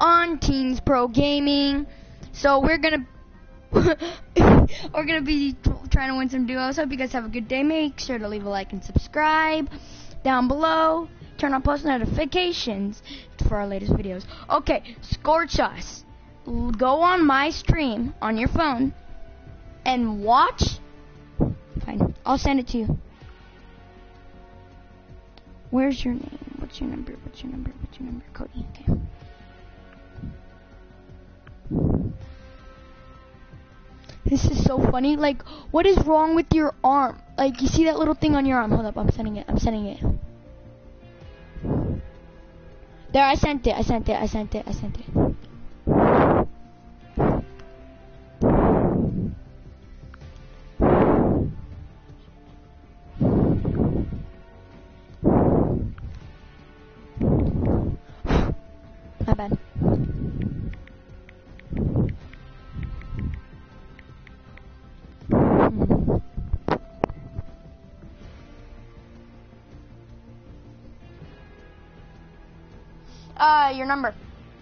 on Teens Pro Gaming. So we're gonna be trying to win some duos. Hope you guys have a good day. Make sure to leave a like and subscribe down below. Turn on post notifications for our latest videos. Okay, Scorch Us. Go on my stream on your phone and watch. Fine, I'll send it to you. Where's your name? What's your number? What's your number? What's your number? Cody. Okay. This is so funny. Like, what is wrong with your arm? Like, you see that little thing on your arm? Hold up, I'm sending it. I'm sending it. There, I sent it. I sent it. I sent it. I sent it. My bad. Your number.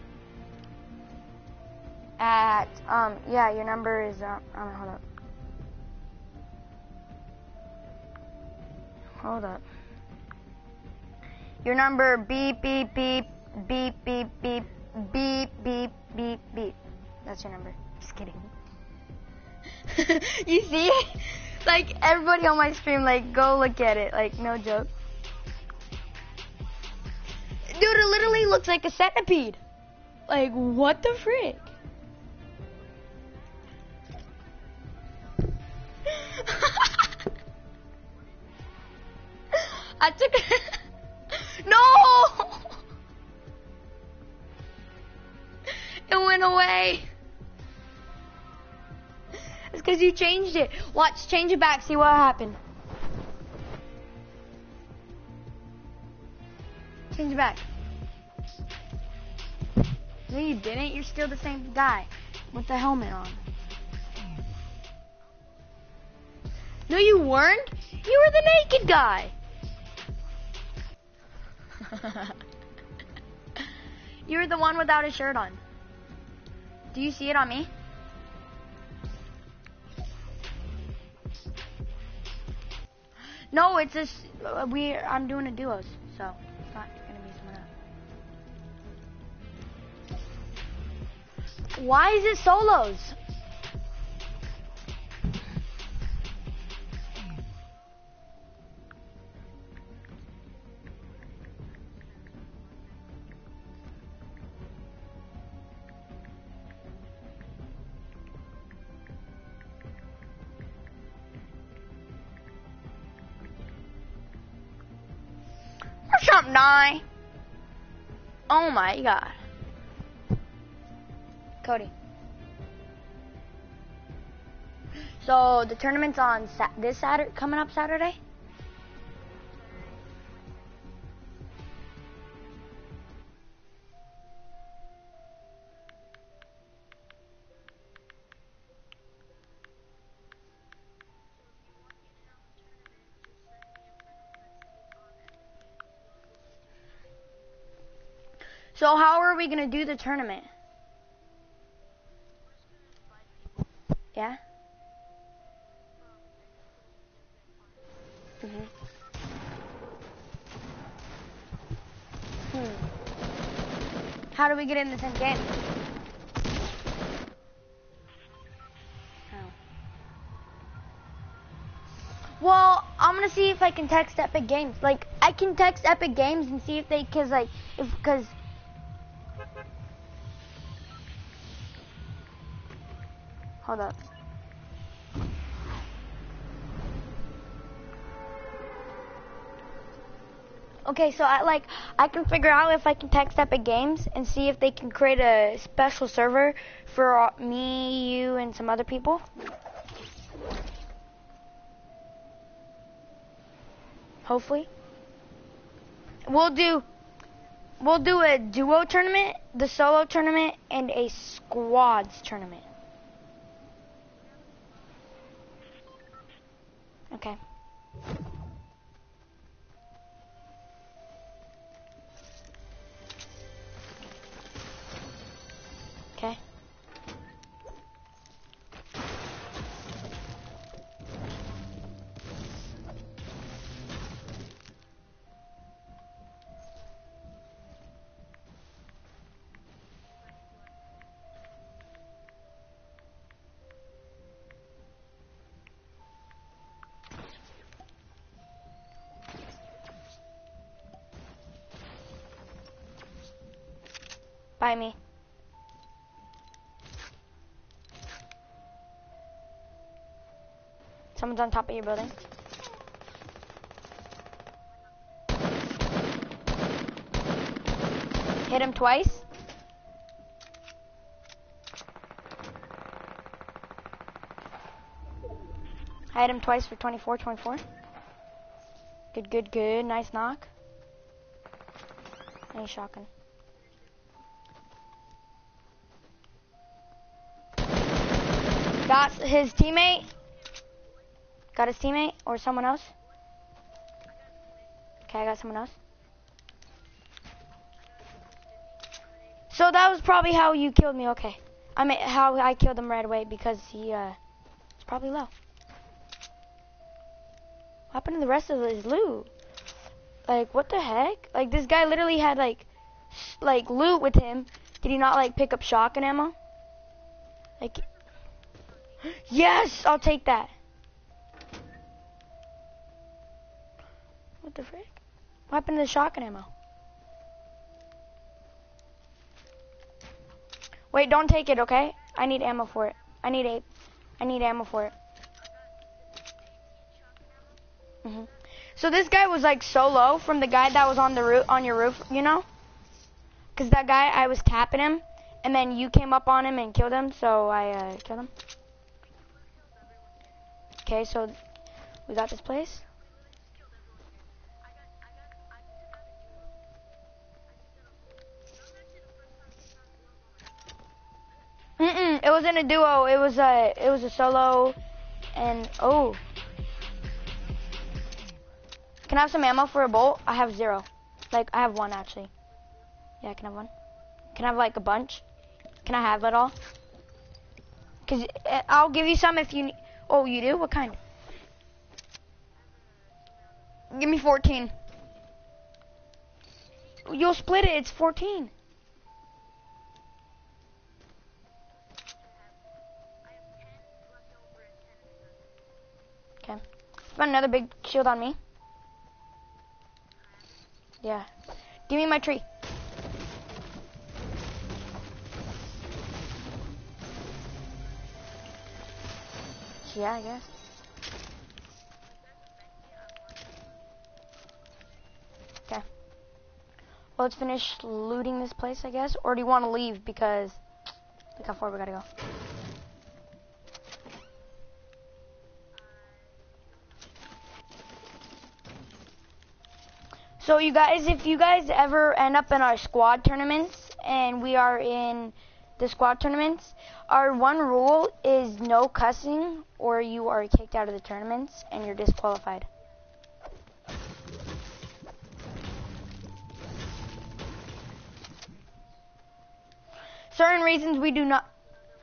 Yeah, your number is, hold up. Hold up. Your number, beep, beep, beep, beep, beep, beep, beep, beep, beep, beep. That's your number. Just kidding. You see it? Like, everybody on my stream, like, go look at it. Like, no joke. Dude, it literally looks like a centipede. Like, what the frick? I took No! It went away. It's because you changed it. Watch, change it back, see what happened. Change it back. No, you didn't. You're still the same guy with the helmet on. No, you weren't. You were the naked guy. You were the one without a shirt on. Do you see it on me? No, it's just I'm doing a duos, so it's not gonna be someone else. Why is it solos? Something die. Oh my god. Cody. So the tournament's on this Saturday, coming up Saturday? So how are we gonna do the tournament? Yeah? How do we get in the same game? How? Well, I'm gonna see if I can text Epic Games. Like, I can text Epic Games and see if they, cause hold up. Okay, so I can figure out if I can text Epic Games and see if they can create a special server for me, you, and some other people. Hopefully. We'll do a duo tournament, the solo tournament, and a squads tournament. Okay. Okay. By me. Someone's on top of your building. Hit him twice. I hit him twice for 24. Good. Nice knock. Nice shotgun. Got his teammate. Got his teammate or someone else. Okay, I got someone else. So that was probably how you killed me. Okay. I mean, how I killed him right away because he was probably low. What happened to the rest of his loot? Like, what the heck? Like, this guy literally had like loot with him. Did he not like pick up shotgun ammo? Like, yes, I'll take that. What the frick? What happened to the shotgun ammo? Wait, don't take it, okay? I need ammo for it. I need ammo for it. So this guy was like so low from the guy that was on the roof, on your roof, you know? Cause that guy, I was tapping him, and then you came up on him and killed him, so I killed him. Okay, so we got this place. It wasn't a duo. It was a solo, and oh. Can I have some ammo for a bolt? I have 0. Like, I have 1 actually. Yeah, I can have 1. Can I have like a bunch? Can I have it all? Cause I'll give you some if you need. Oh, you do? What kind? Give me 14. You'll split it. It's 14. Okay. Got another big shield on me. Yeah. Give me my tree. Yeah, I guess. Okay. Well, let's finish looting this place, I guess. Or do you want to leave because look how far we gotta go. So you guys, if you guys ever end up in our squad tournaments, and we are in the squad tournaments, our one rule is no cussing or you are kicked out of the tournaments and you're disqualified. Certain reasons we do not.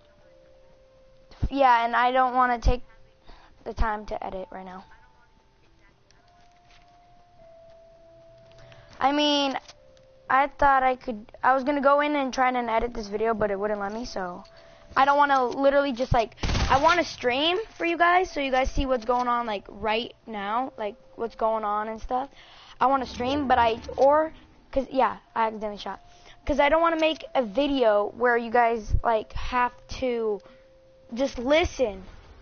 Yeah, and I don't want to take the time to edit right now. I mean, I thought I was gonna go in and try and edit this video, but it wouldn't let me, so I don't want to literally just like, I want to stream for you guys so you guys see what's going on like right now, like what's going on and stuff. I want to stream, but I accidentally shot. Because I don't want to make a video where you guys like have to just listen.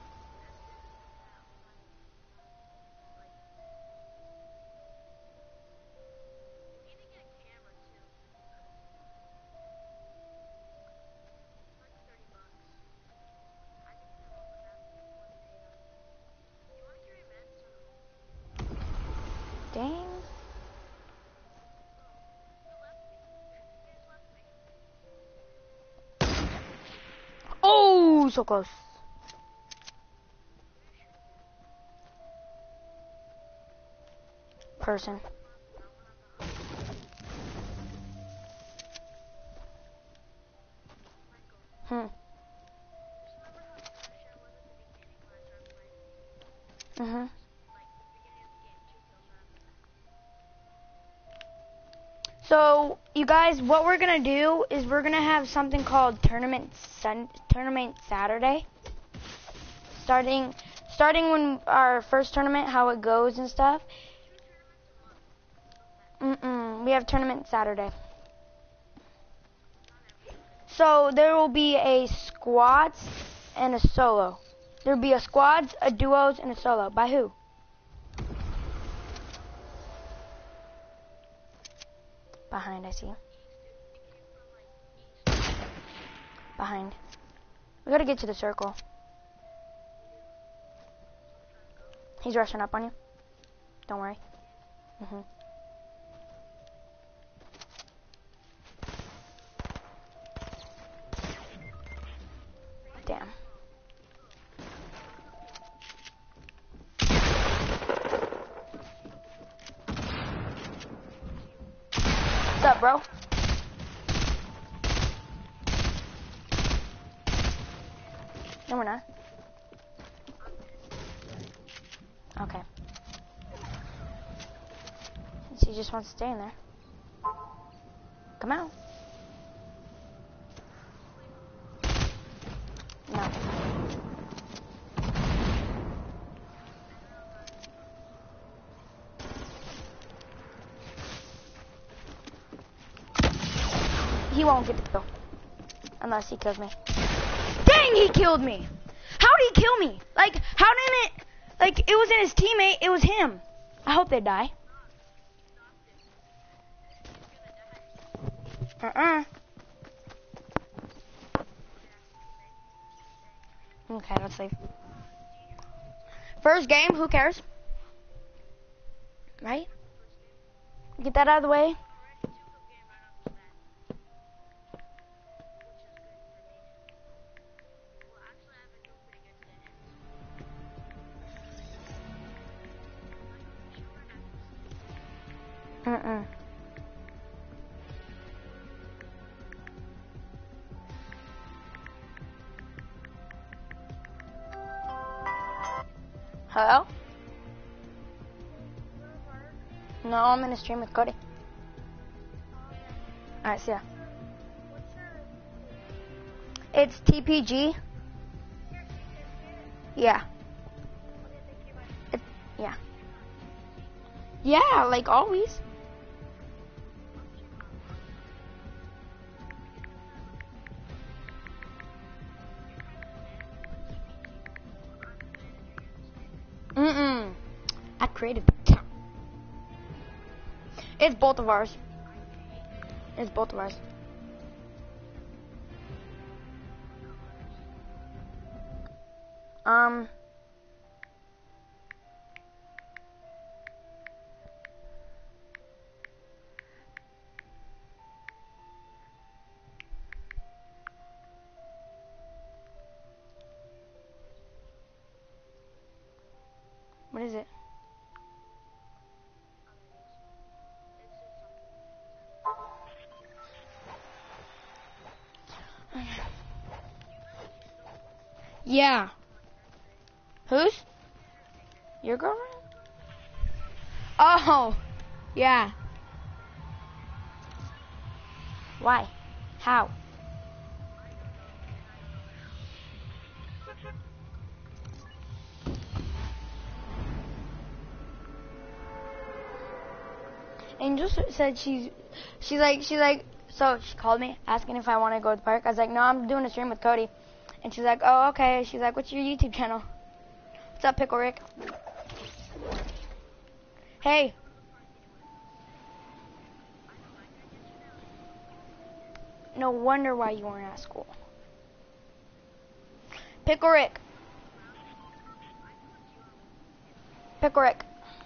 Dang. Oh, so close. Person. Hmm. Mhm. So, you guys, what we're gonna do is we're gonna have something called Tournament Saturday. Starting when our first tournament, how it goes and stuff. We have Tournament Saturday. So there will be a squads and a solo. There'll be a squads, a duos, and a solo. By who? Behind, I see. Behind. We gotta get to the circle. He's rushing up on you. Don't worry. Damn. What's up, bro? No, we're not. Okay. He just wants to stay in there. Come out. No. He won't get the kill. Unless he kills me. Dang, he killed me! How did he kill me? Like, how didn't it... Like, it wasn't his teammate, it was him. I hope they die. Okay, let's leave. First game, who cares? Right? Get that out of the way. Hello? No, I'm in a stream with Cody. Alright, see ya. It's TPG. Yeah. Yeah. Yeah, like always. I created it. It's both of ours. It's both of ours. What is it? Yeah. Whose? Your girlfriend? Oh, yeah. Why? How? Angel said she's like, so she called me asking if I want to go to the park. I was like, no, I'm doing a stream with Cody. And she's like, oh, okay. She's like, what's your YouTube channel? What's up, Pickle Rick? Hey. No wonder why you weren't at school. Pickle Rick. Pickle Rick.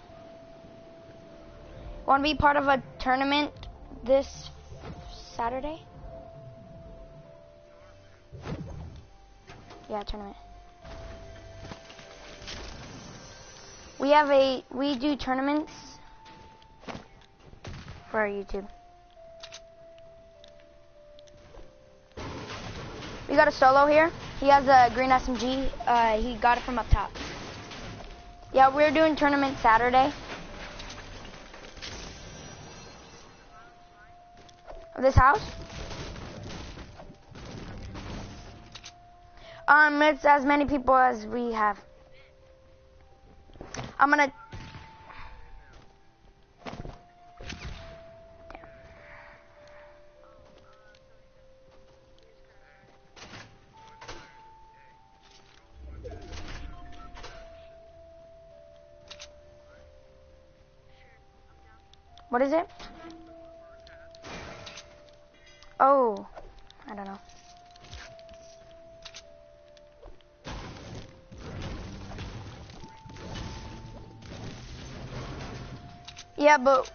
Want to be part of a tournament this Saturday? Yeah, tournament. We do tournaments for our YouTube. We got a solo here. He has a green SMG. He got it from up top. Yeah, we're doing tournament Saturday. This house? It's as many people as we have. I'm gonna... What is it? Oh, I don't know. Yeah, but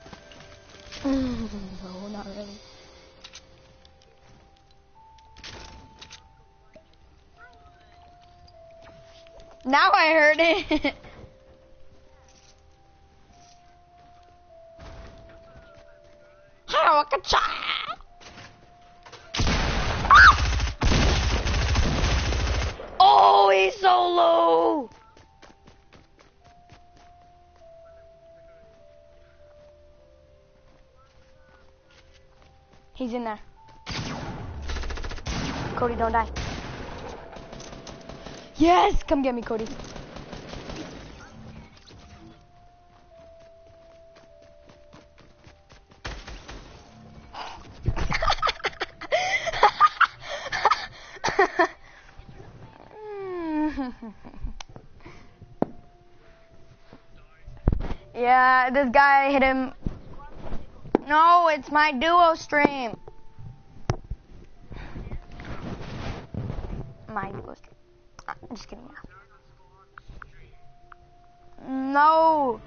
no, not really. Now I heard it. Oh, he's so low. He's in there. Cody, don't die. Yes, come get me, Cody. Yeah, this guy hit him. No, it's my duo stream. My duo stream. I'm just kidding. No.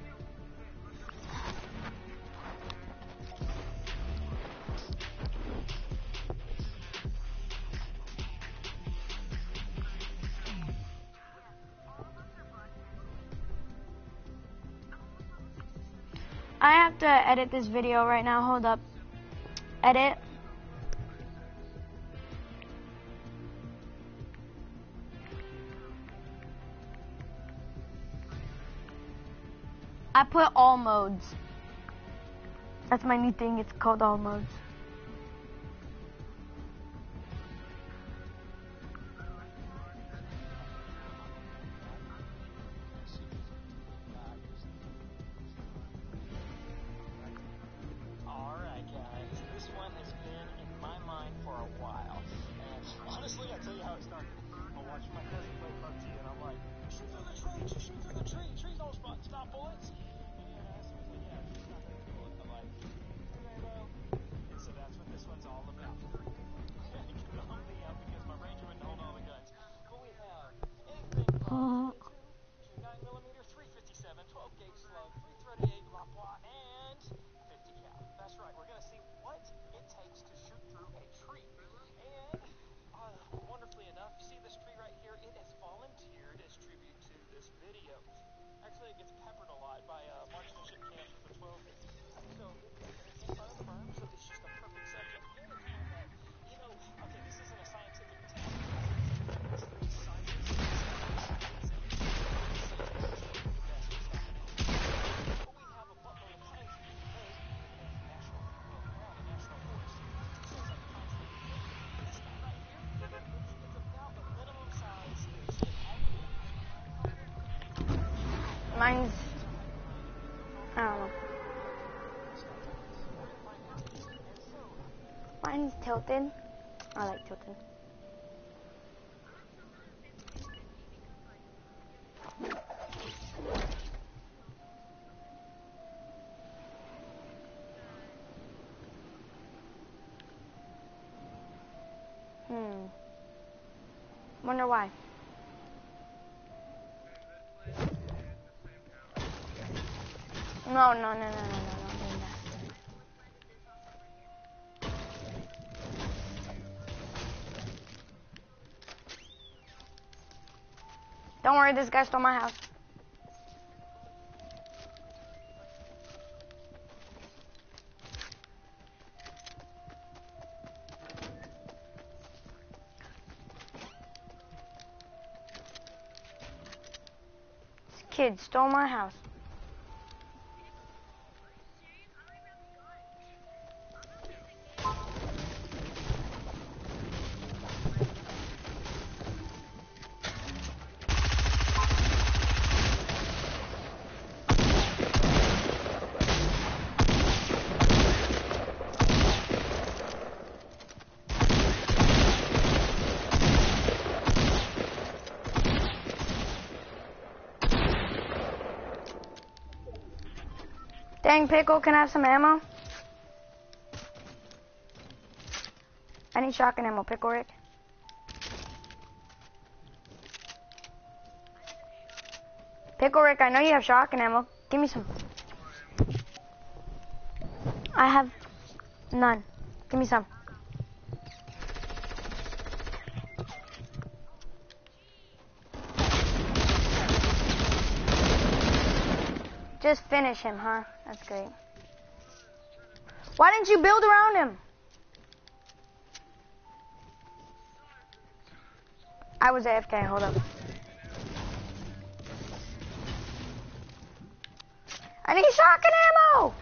I have to edit this video right now. Hold up. Edit. I put all modes. That's my new thing. It's called all modes. Mine's, I don't know. Mine's tilted. I like tilted. Wonder why. No, no, no, no, no, no, no, don't worry, this guy stole my house. kid stole my house. Dang, Pickle, can I have some ammo? I need shotgun ammo, Pickle Rick. Pickle Rick, I know you have shotgun ammo. Give me some. I have none. Give me some. Just finish him, huh? That's great. Why didn't you build around him? I was AFK, hold up. I need shotgun ammo!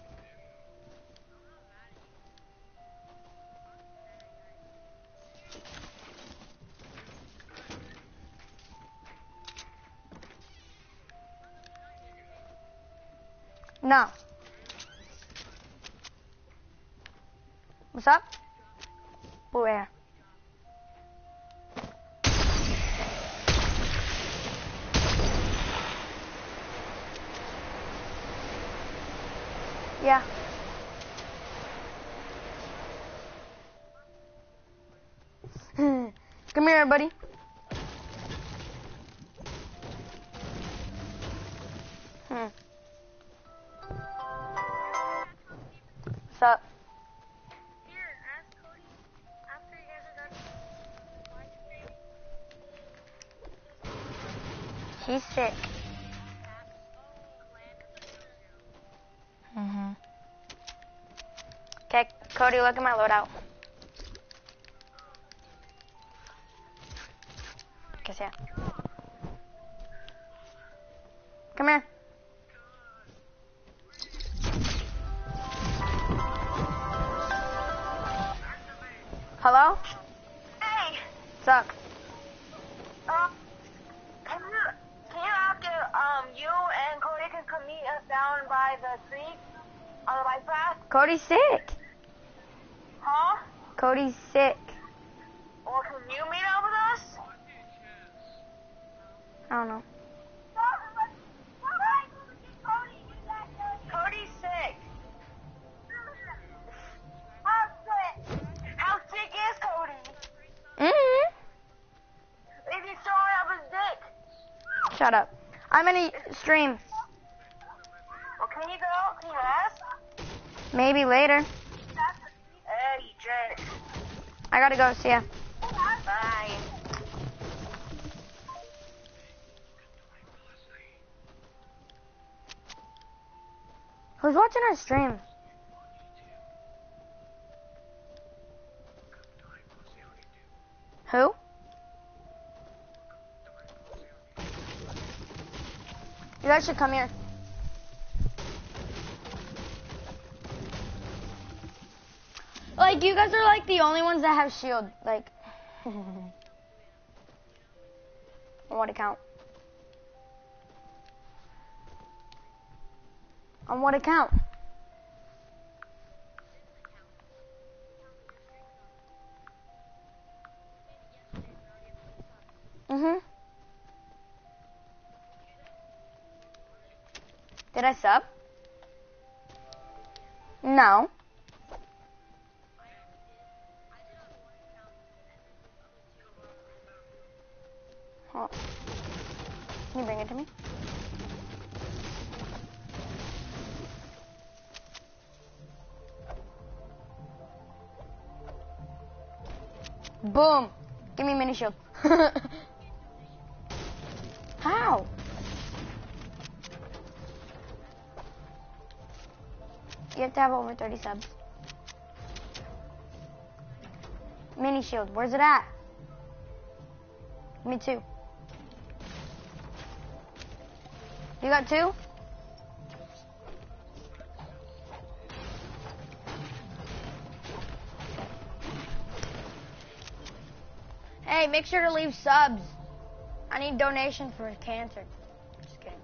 No. What's up? Where? Yeah. Come here, buddy. What's up? Here, ask Cody after you guys are done. Why He's sick. Okay, Cody, look at my loadout. Guess yeah. Come here. Hello? Hey! What's up? Can you after you and Cody can come meet us down by the creek on the bike path? Cody's sick. Huh? Cody's sick. Or can you meet up with us? I don't know. Cody's sick. I'm sick. How sick is Cody? Is he throwing up his dick? Shut up. I'm gonna stream. Well, can you go? Can you ask? Maybe later. Hey, jerk. I gotta go. See ya. Bye. Who's watching our stream? Who? You guys should come here. Like, you guys are like the only ones that have shield. Like, on what account? On what account? Did I sub? No. Oh. Can you bring it to me? Boom. Give me mini shield. How? You have to have over 30 subs. Mini shield, where's it at? Me too. You got 2? Hey, make sure to leave subs. I need donation for cancer. Just kidding.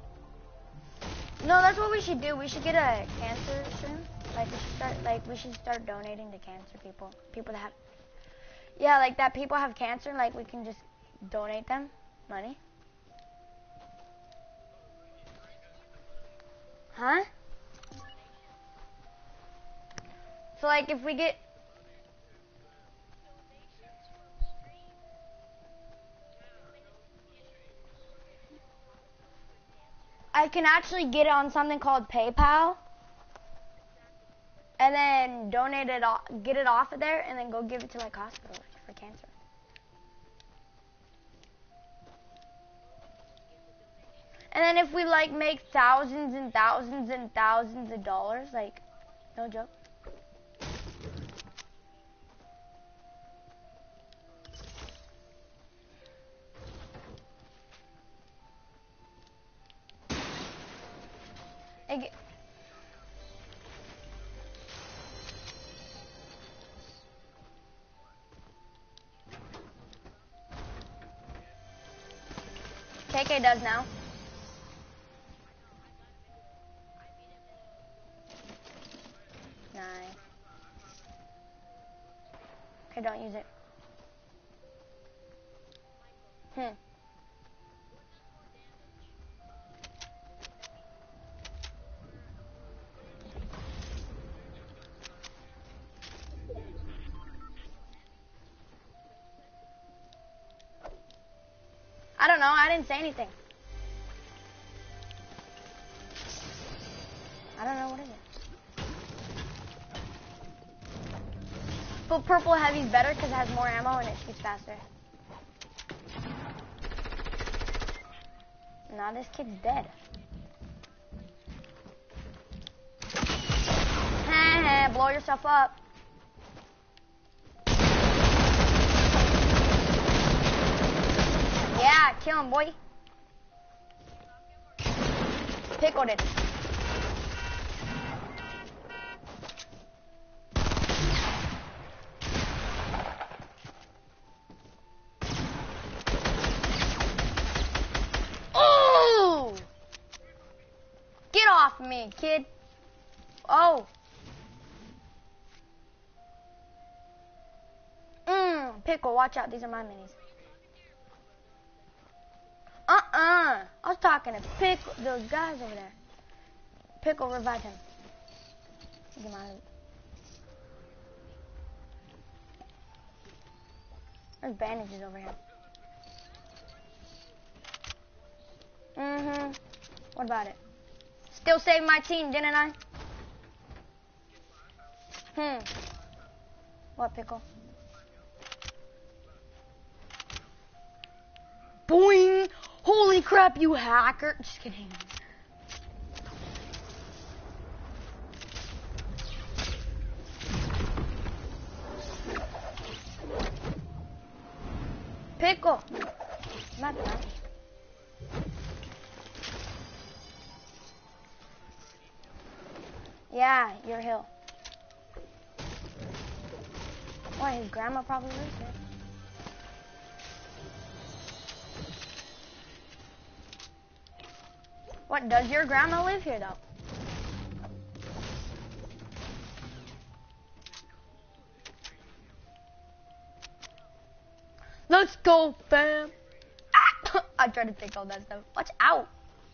No, that's what we should do. We should get a cancer stream. We should start donating to cancer people. People that have, yeah, like that people have cancer, like we can just donate them money. Huh? So like if we get, I can actually get it on something called PayPal, and then donate it, get it off of there, and then go give it to like hospital for cancer. And then if we like make thousands and thousands and thousands of dollars, like, no joke. KK does now. Nice. Okay, don't use it. I don't know, I didn't say anything. I don't know, what is it? But purple heavy's better because it has more ammo and it shoots faster. Now this kid's dead. Blow yourself up. Yeah, kill him, boy. Pickled it. Oh! Get off me, kid. Oh. Pickle, watch out. These are my minis. I was talking to Pickle, those guys over there. Pickle, revive him. Get my loot. There's bandages over here. What about it? Still saved my team, didn't I? What, Pickle? Boing! Holy crap, you hacker! Just kidding. Pickle! Not that. Yeah, your hill. Why, his grandma probably lives here. What, does your grandma live here, though? Let's go, fam! Ah! I tried to pick all that stuff. Watch out!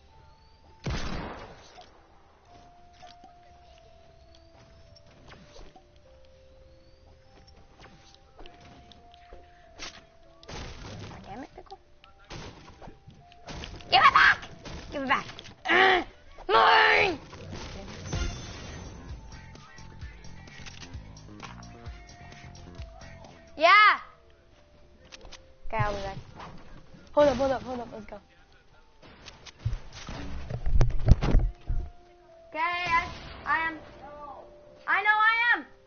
Damn it, Pickle. Give it back! Give it back. Mine! Yeah! Okay, I'll be back. Hold up, let's go. Okay, I am. I know I am.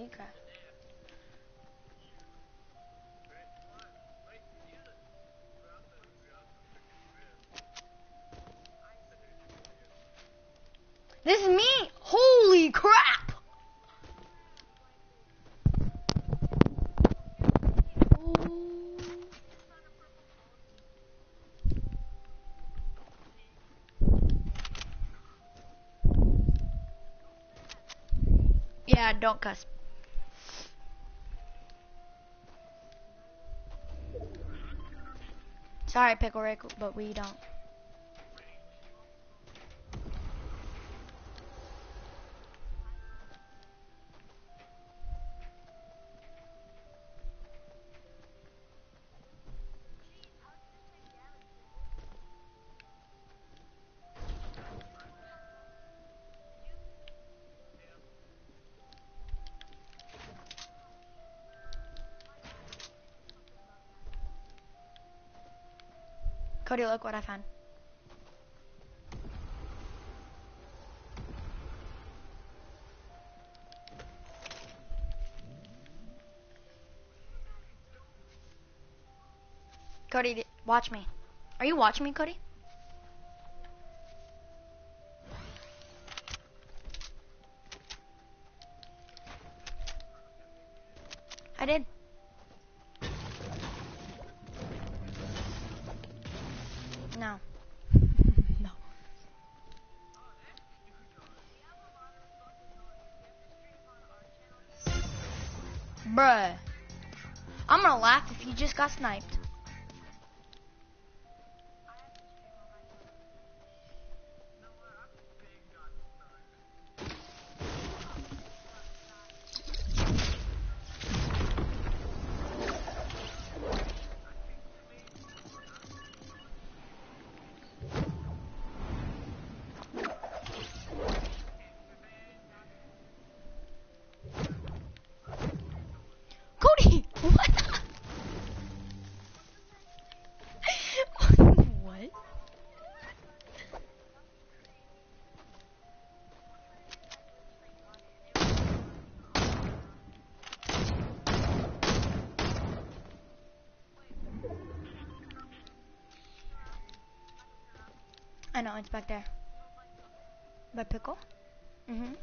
Okay. This is me! Holy crap! Yeah, don't cuss. Sorry, Pickle Rick, but we don't. Cody, look what I found. Cody, watch me. Are you watching me, Cody? I did. No. No. Bruh. I'm gonna laugh if you just got sniped. Cody! What? What? I know, it's back there. By Pickle? Mm-hmm.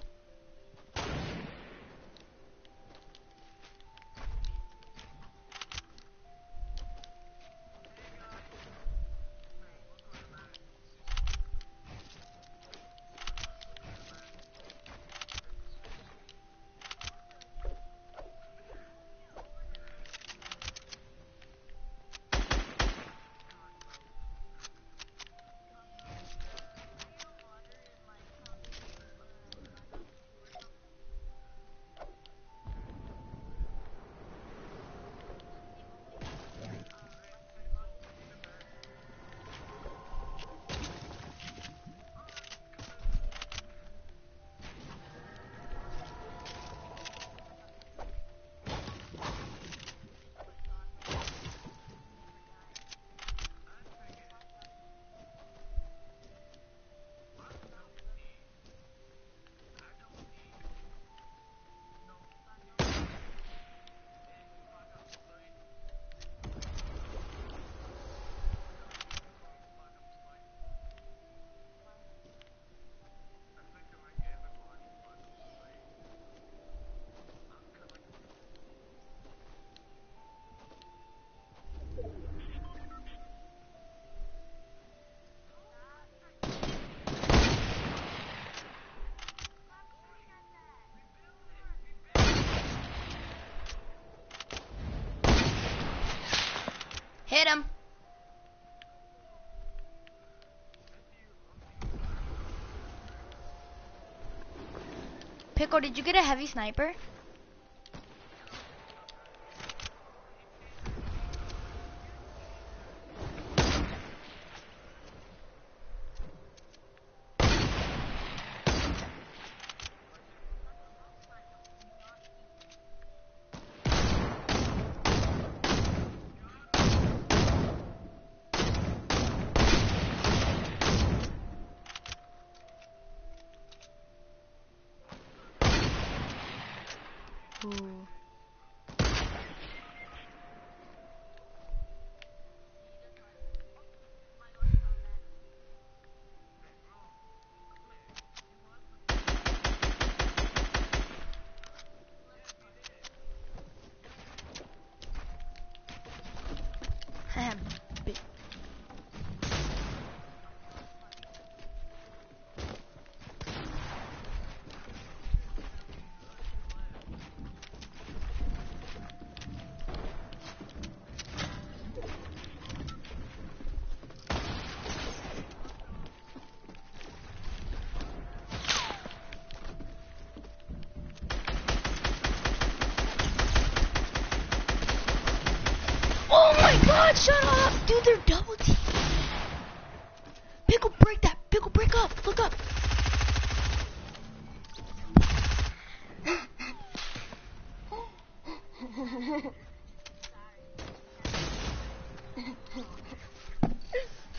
Hit him. Pickle, did you get a heavy sniper?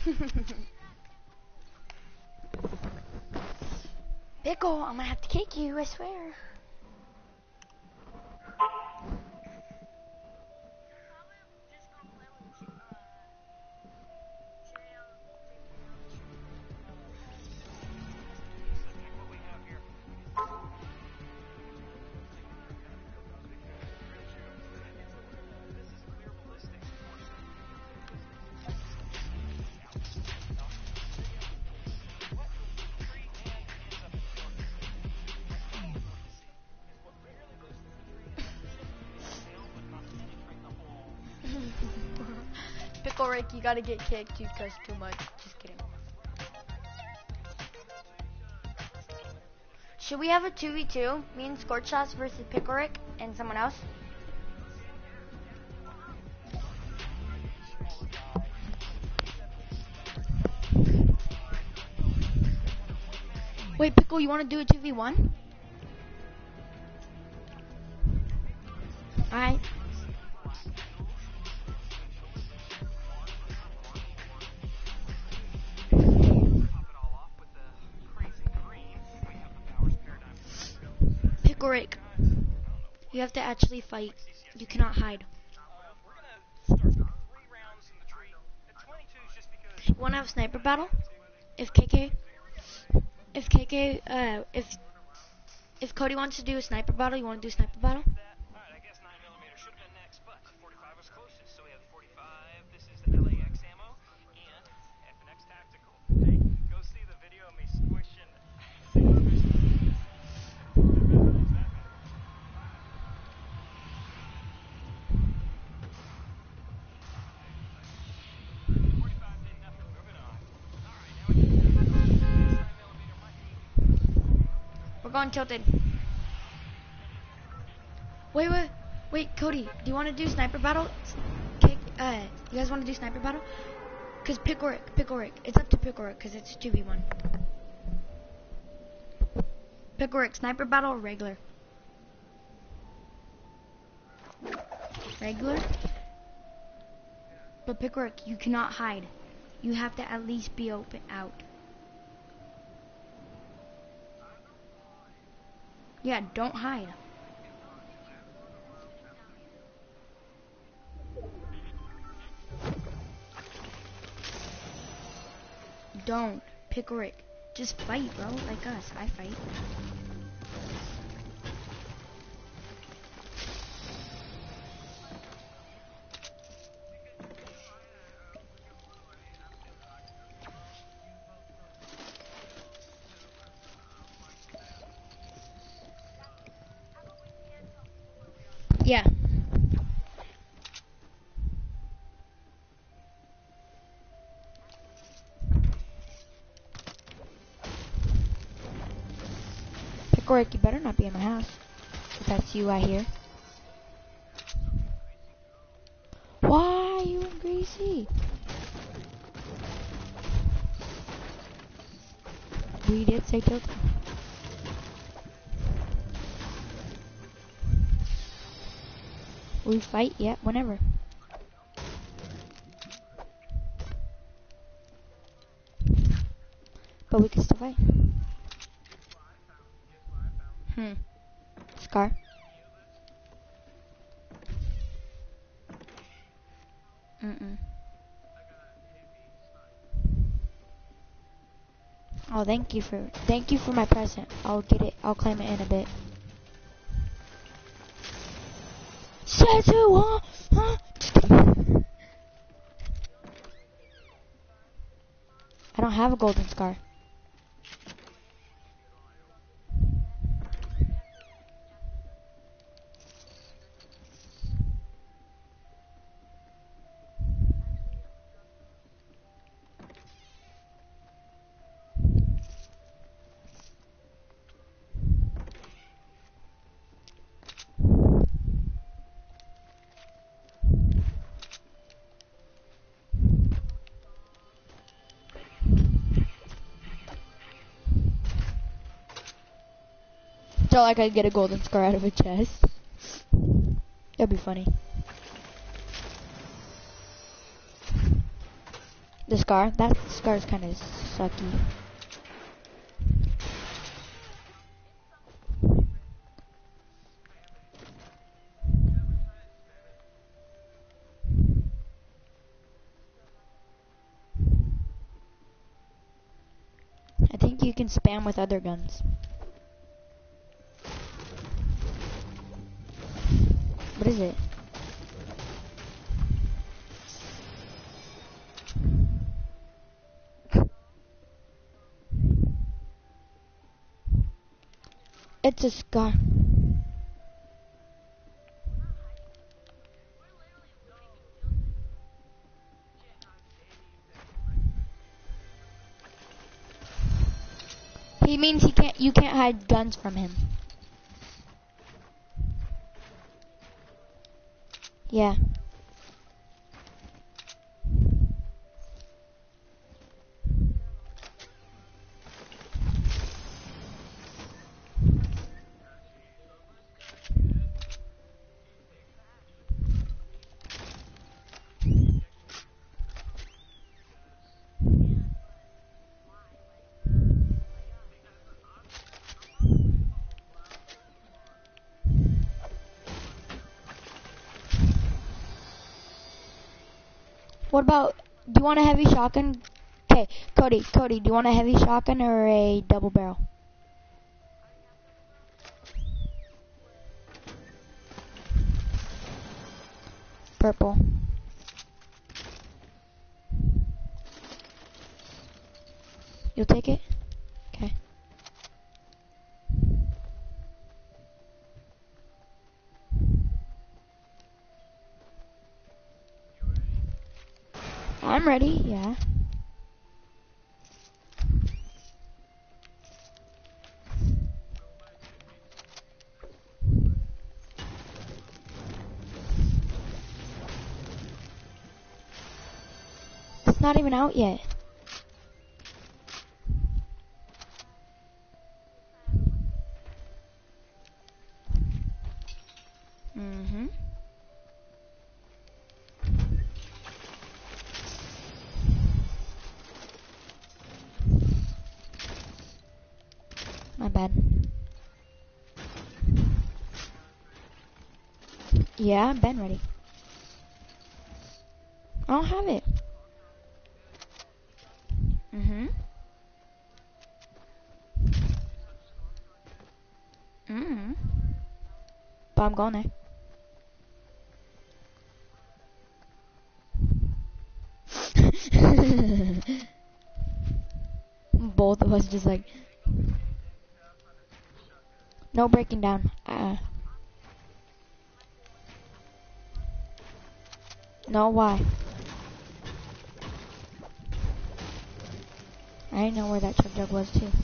Pickle, I'm gonna have to kick you, I swear. Pickle Rick, you gotta get kicked. You cuss too much. Just kidding. Should we have a 2v2? Me and Scorchshots versus Pickle Rick and someone else? Wait, Pickle, you wanna do a 2v1? Alright. Pickle Rick, you have to actually fight. You cannot hide. You wanna have a sniper battle? If Cody wants to do a sniper battle, you wanna do a sniper battle? We're going tilted. Wait, Cody, do you want to do sniper battle? You guys want to do sniper battle? Cause Pickle Rick, it's up to Pickle Rick, cause it's 2v1. Pickle Rick, sniper battle or regular? Regular? But Pickle Rick, you cannot hide. You have to at least be open out. Yeah, don't hide. Don't. Pickle Rick. Just fight, bro. Like us. I fight. Yeah. Pickle Rick, you better not be in my house. If that's you, I hear. Why are you in Greasy? We did say tilted. We fight, yeah, whenever. But we can still fight. Scar. Oh, thank you for my present. I'll get it. I'll claim it in a bit. I don't have a golden scar. So like I get a golden scar out of a chest. That'd be funny. The scar? That scar is kind of sucky. I think you can spam with other guns. What is it? It's a scar. He means you can't hide guns from him. Yeah. What about, do you want a heavy shotgun? Okay, Cody, do you want a heavy shotgun or a double barrel? Purple. You'll take it? Okay. I'm ready, yeah. It's not even out yet. Mm-hmm. My bad. Yeah, I've been ready. I don't have it. Mm-hmm. Mm-hmm. But I'm going there. Both of us just like... No breaking down. No, why? I didn't know where that chug jug was too.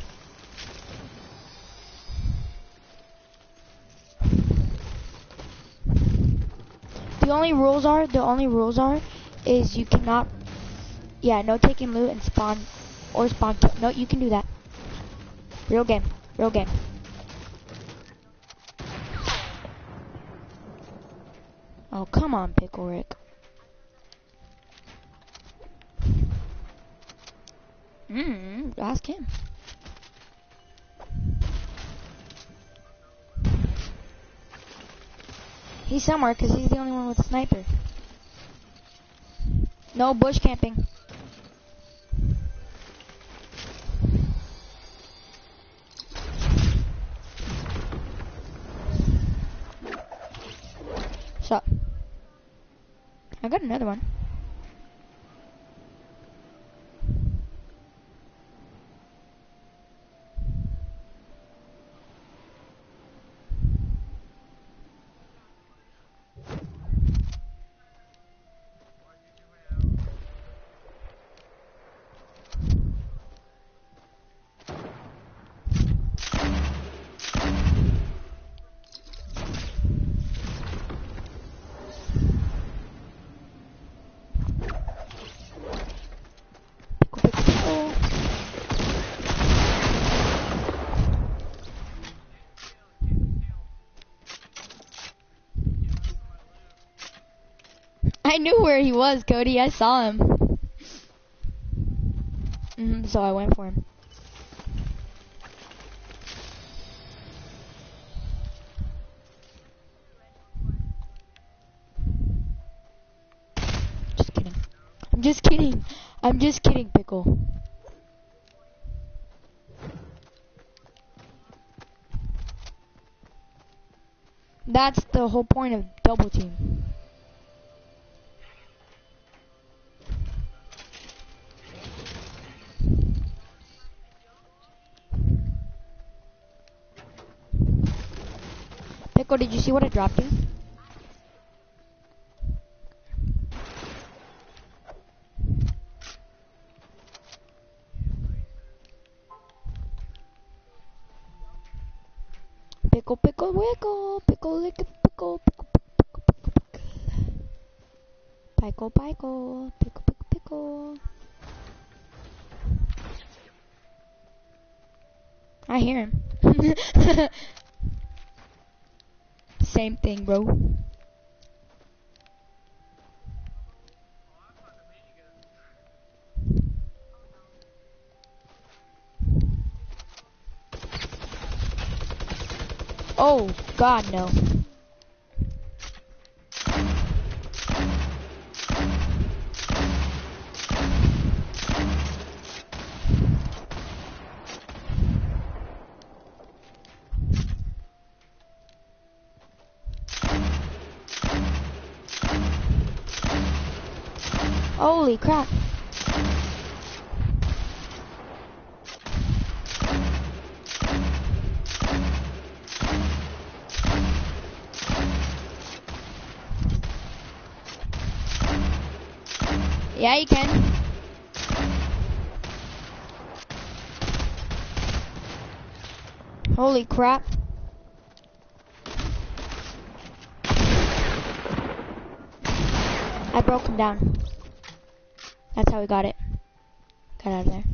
The only rules are is you cannot, yeah, no taking loot and spawn kill. No, you can do that. Real game. Oh, come on, Pickle Rick. Ask him. He's somewhere because he's the only one with a sniper. No bush camping. So, I got another one. I knew where he was, Cody. I saw him. So I went for him. Just kidding. I'm just kidding. I'm just kidding, Pickle. That's the whole point of double team. Pickle, did you see what I dropped you? Pickle, pickle, wiggle, pickle, lick, pickle, pickle, pickle, pickle, pickle, pickle, pickle, pickle. I hear him. Same thing, bro. Oh, God, no. Holy crap. Yeah, you can. Holy crap. I broke him down. That's how we got it. Got out of there.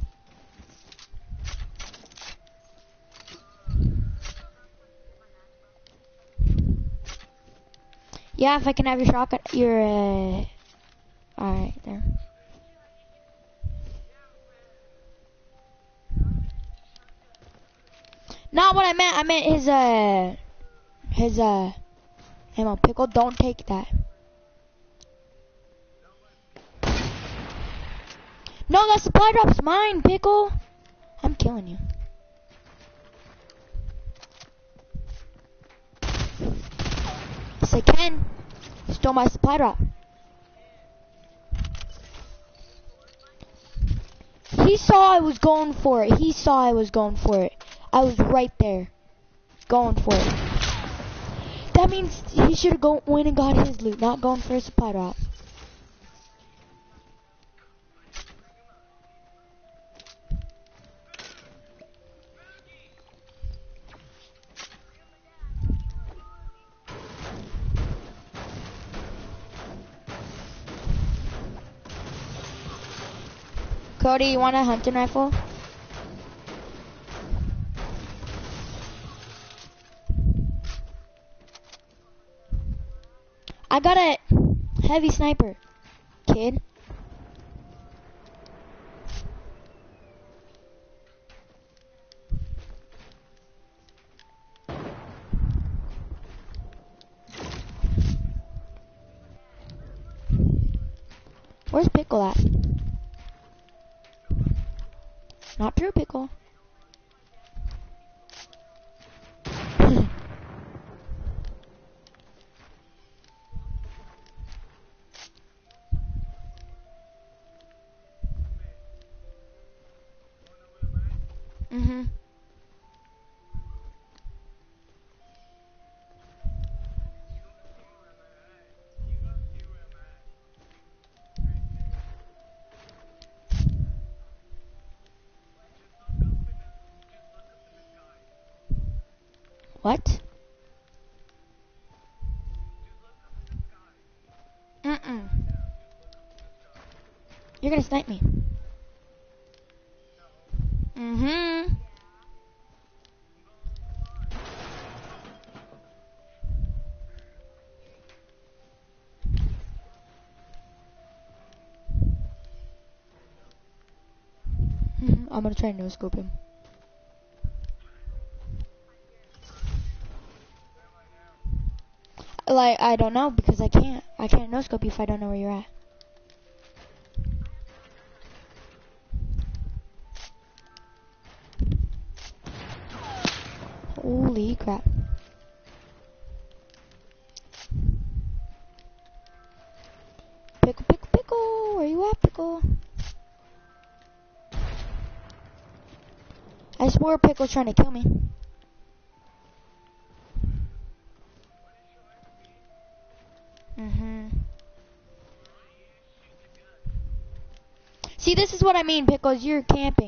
Yeah, if I can have your shotgun, alright, there. Not what I meant. I meant his ammo. Pickle, don't take that. No, that supply drop's mine, Pickle. I'm killing you. Yes, I can. Stole my supply drop. He saw I was going for it. He saw I was going for it. I was right there, going for it. That means he should have went and got his loot, not going for a supply drop. Cody, you want a hunting rifle? I got a heavy sniper, kid. Where's Pickle at? Not true, Pickle. Mhm. What? Mm-mm. You're gonna snipe me. Mm-hmm. I'm gonna try and no scope him. Like, I don't know because I can't no scope you if I don't know where you're at. Holy crap. Pickle, pickle, pickle. Where you at, pickle? I swore Pickle's trying to kill me. See, this is what I mean, Pickles. You're camping.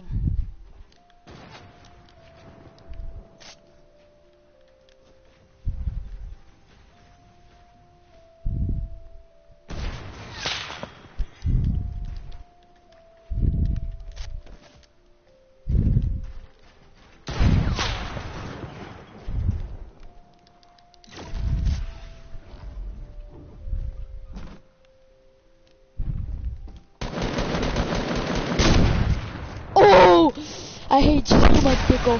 I hate you so much, Pickle.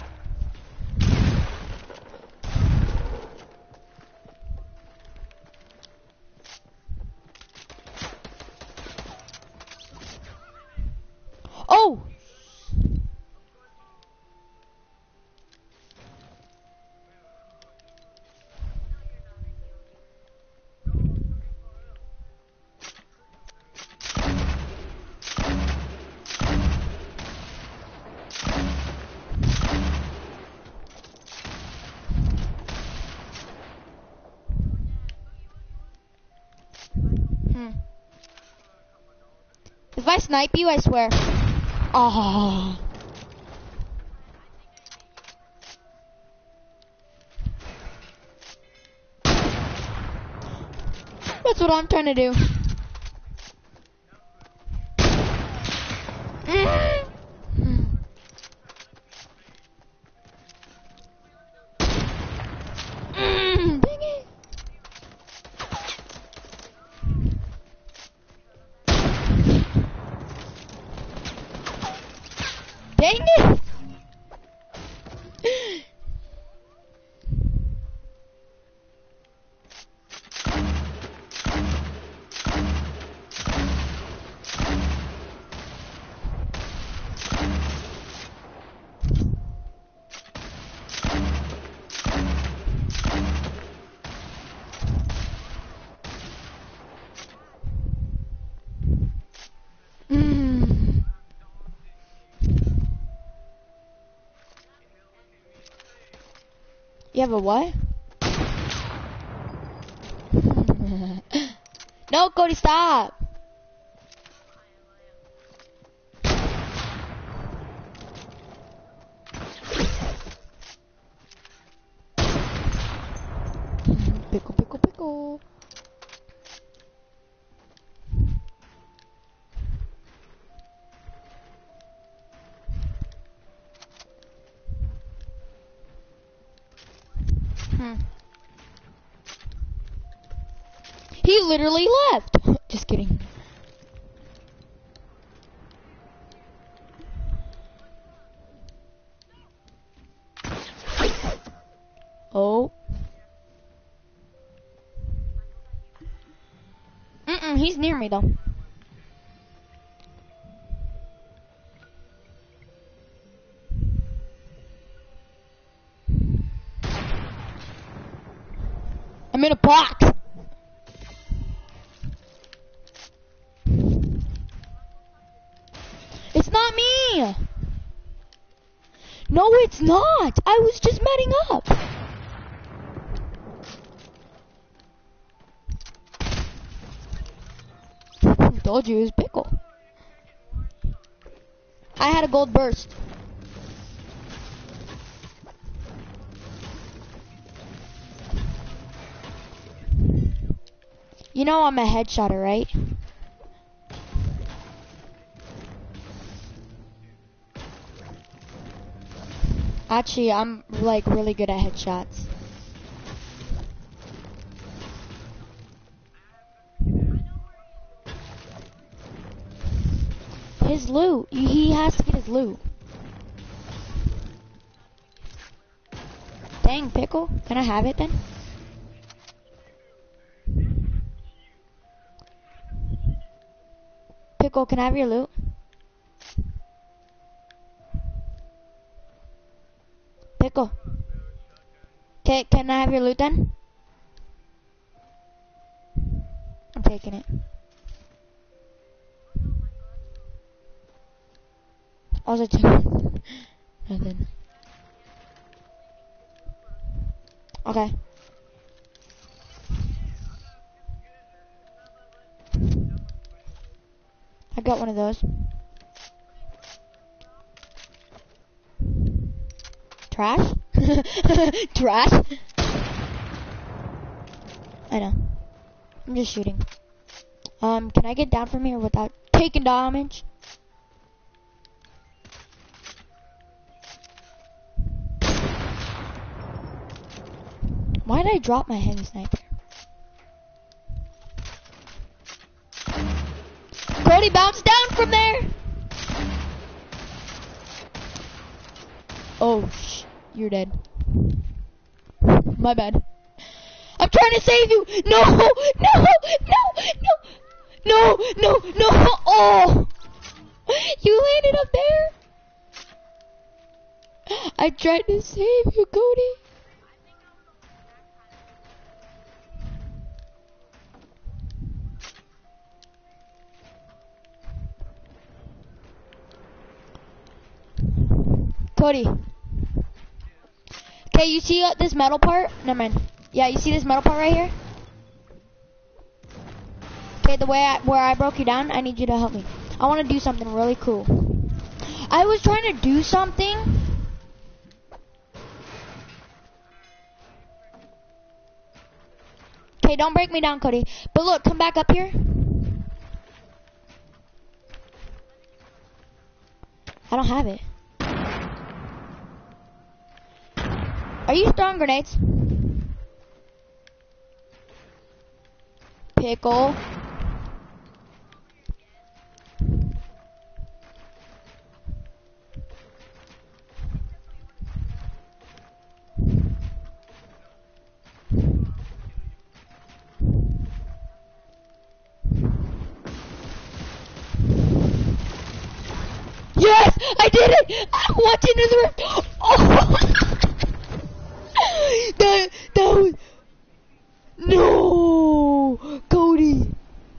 Oh! If I snipe you, I swear. Oh. That's what I'm trying to do. Dang it. Dang it! You have a what? No, Cody, stop. Pickle, pickle, pickle. He literally left. Just kidding. Oh. He's near me though. I'm in a box. It's not me. No, it's not. I was just meting up. I told you it was Pickle. I had a gold burst. You know I'm a headshotter, right? Actually, I'm like really good at headshots. his loot. He has to get his loot. Dang, Pickle. Can I have it then? Pickle, can I have your loot? Pickle. Can I have your loot then? I'm taking it. Also, nothing. Okay. I got one of those. Trash? Trash? I know. I'm just shooting. Can I get down from here without taking damage? Why did I drop my heavy sniper? Cody, bounce down from there! Oh, you're dead. My bad. I'm trying to save you! No! No! No! No! No! No! No! Oh! You landed up there! I tried to save you, Cody. Cody. Okay, you see this metal part? Never mind. Yeah, you see this metal part right here? Okay, the way where I broke you down, I need you to help me. I want to do something really cool. I was trying to do something. Okay, don't break me down, Cody. But look, come back up here. I don't have it. Are you throwing grenades? Pickle. Yes, I did it! I walked into the rift. Oh! that was no, Cody.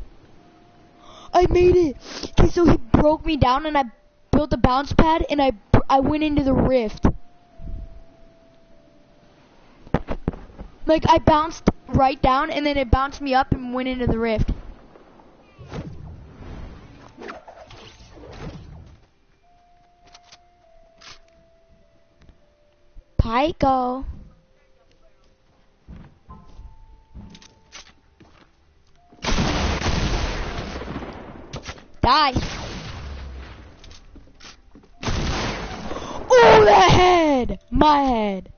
I made it. Okay, so he broke me down, and I built a bounce pad, and I went into the rift. Like I bounced right down, and then it bounced me up and went into the rift. Pyko. Die. Oh, the head! My head.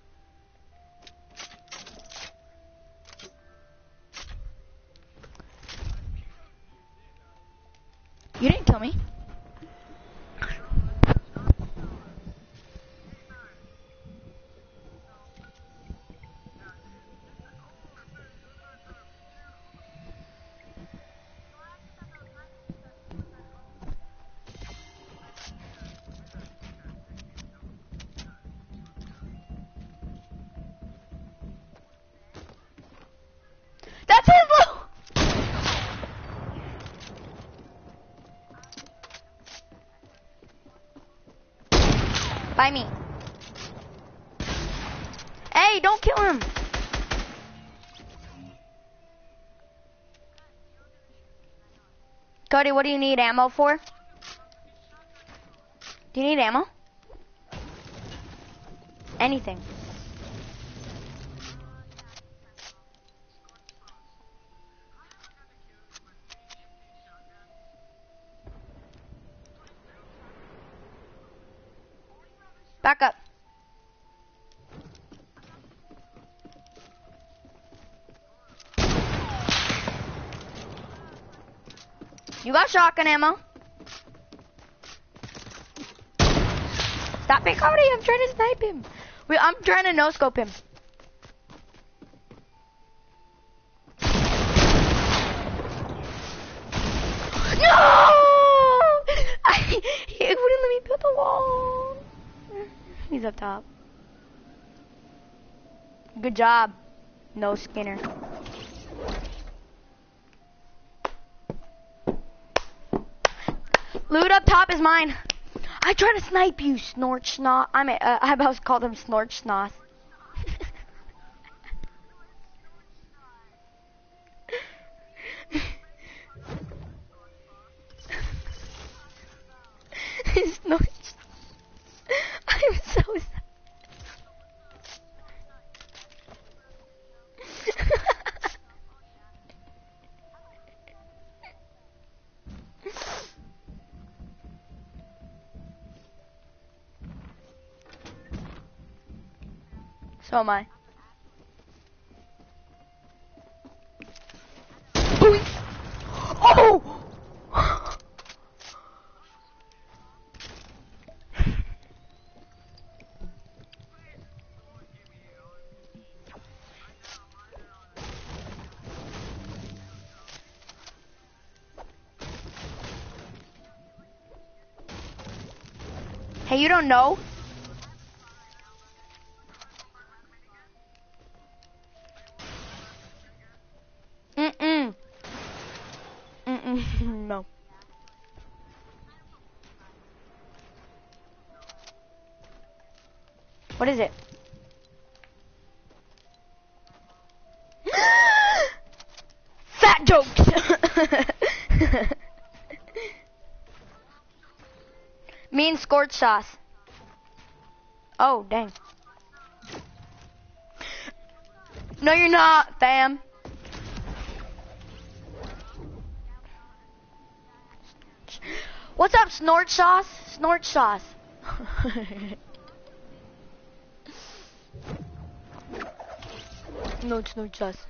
You didn't kill me. That's his loot! By me. Hey, don't kill him! Cody, what do you need ammo for? Do you need ammo? Anything. Back up. You got shotgun ammo. Stop it, Cody. I'm trying to snipe him. Wait, I'm trying to no-scope him. No! He wouldn't let me build the wall. He's up top. Good job. No Skinner. Loot up top is mine. I try to snipe you, snort snot. I about called him snort snoth. Snort. I'm so sorry. So am I. Oh! Hey, you don't know? No. What is it? Fat jokes! Me and scorch sauce. Oh, dang. No, you're not, fam. What's up, snort sauce? Snort sauce. No, it's snort sauce.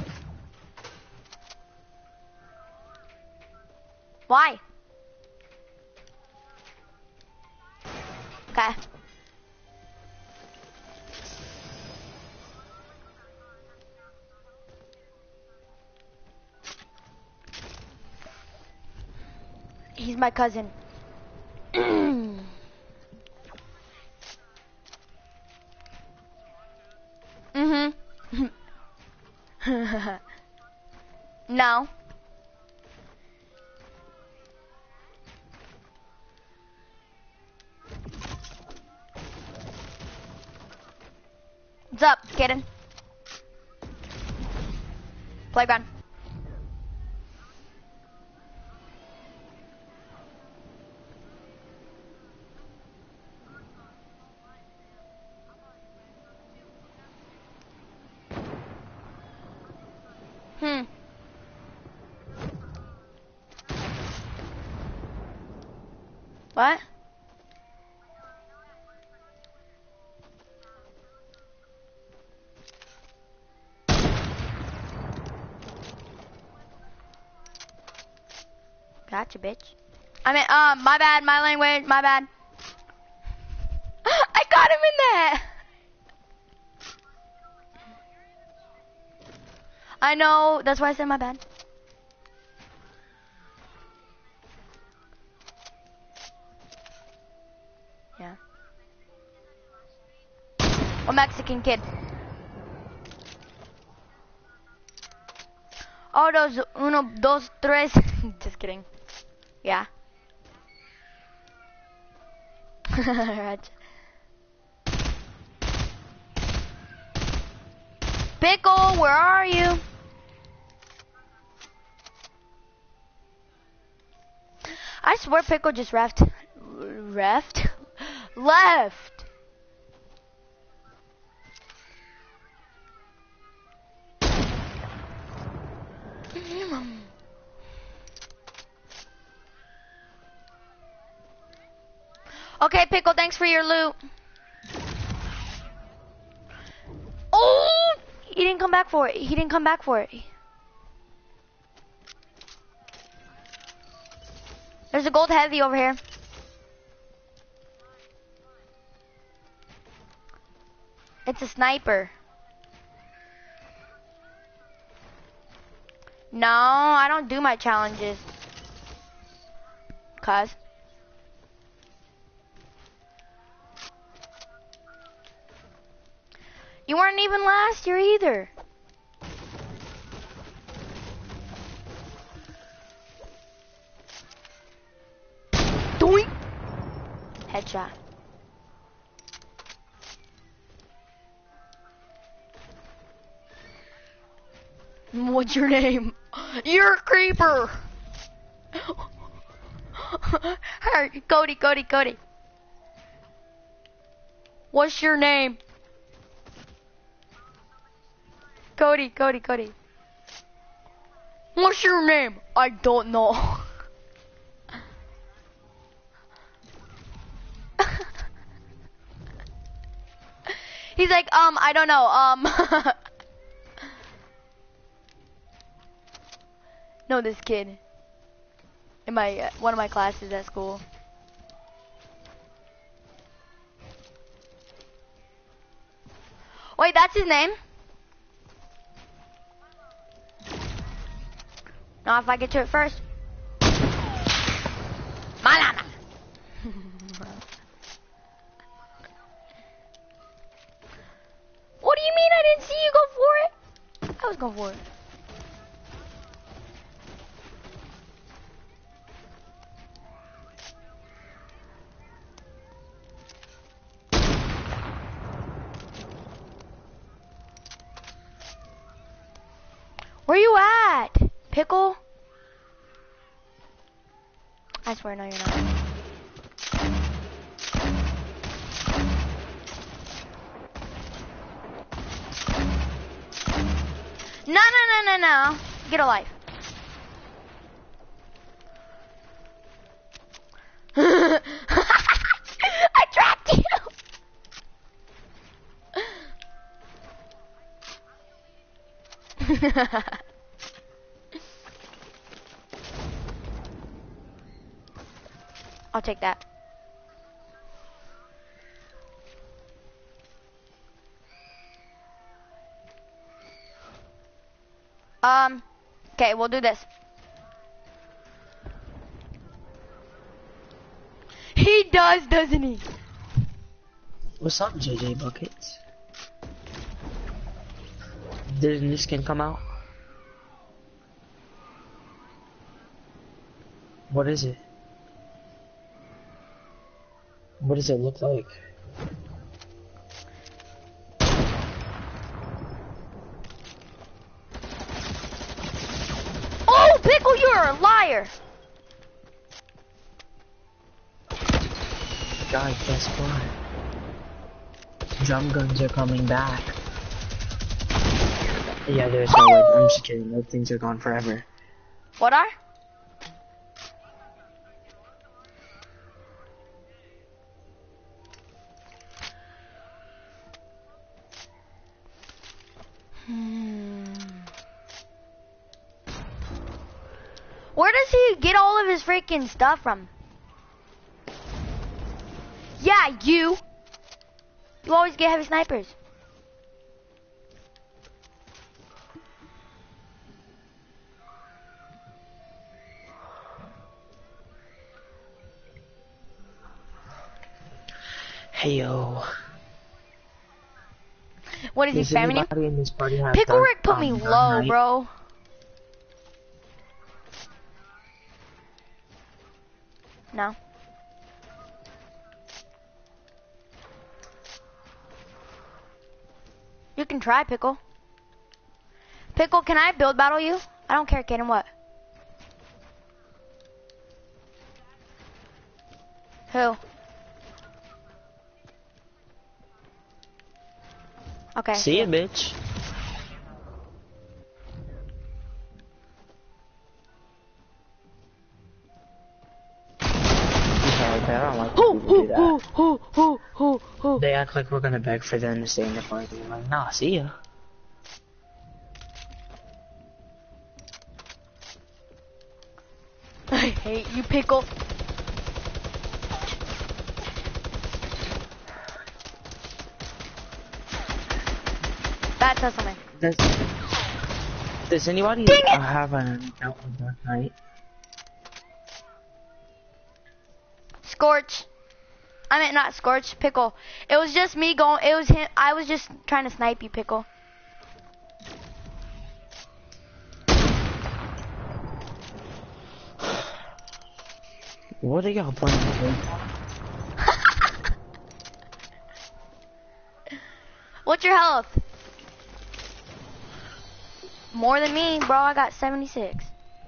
Why? Okay. He's my cousin. No. What's up, kitten? Playground. What? Gotcha, bitch. I mean, my bad, my language, my bad. I got him in there. I know, that's why I said my bad. Yeah. A Mexican kid. Oh, those uno, dos, tres. Just kidding. Yeah. Right. Pickle, where are you? I swear Pickle just left. Left? Okay, Pickle, thanks for your loot. Oh! He didn't come back for it. There's a gold heavy over here. It's a sniper. No, I don't do my challenges. Cuz. You weren't even last year either. Doink! Headshot. What's your name? You're a creeper! Hey, Cody. What's your name? Cody. What's your name? I don't know. He's like, I don't know, No, this kid. In my, one of my classes at school. Wait, that's his name? Now if I get to it first. Malama. What do you mean I didn't see you go for it? I was going for it. Where you at? Pickle? I swear, no, you're not. No. Get a life. I trapped you. I'll take that. Okay, we'll do this. He does, doesn't he? What's up, JJ Buckets? Did a new skin come out? What is it? What does it look like? Oh, Pickle, you're a liar! Guys, guess what? Drum guns are coming back. Yeah, there's no way. I'm just kidding. Those things are gone forever. What are? Where does he get all of his freaking stuff from? Yeah, you. You always get heavy snipers. Hey yo. What is he spamming anybody in this party have Pickle dark, Rick put me Dark low, Knight? bro. No. You can try, Pickle. Pickle, can I build battle you? I don't care, kid, and what? Who? Okay. See ya, bitch. I don't like when people do that. They act like we're gonna beg for them to stay in the party. I'm like, nah, see ya. I hate you, Pickle. Gotta tell something. Does anybody Dang it! have an account on Dark Knight? Scorch. I meant not Scorch, Pickle. It was just me going, it was him, I was just trying to snipe you, Pickle. What are y'all playing? What's your health? More than me, bro. I got 76.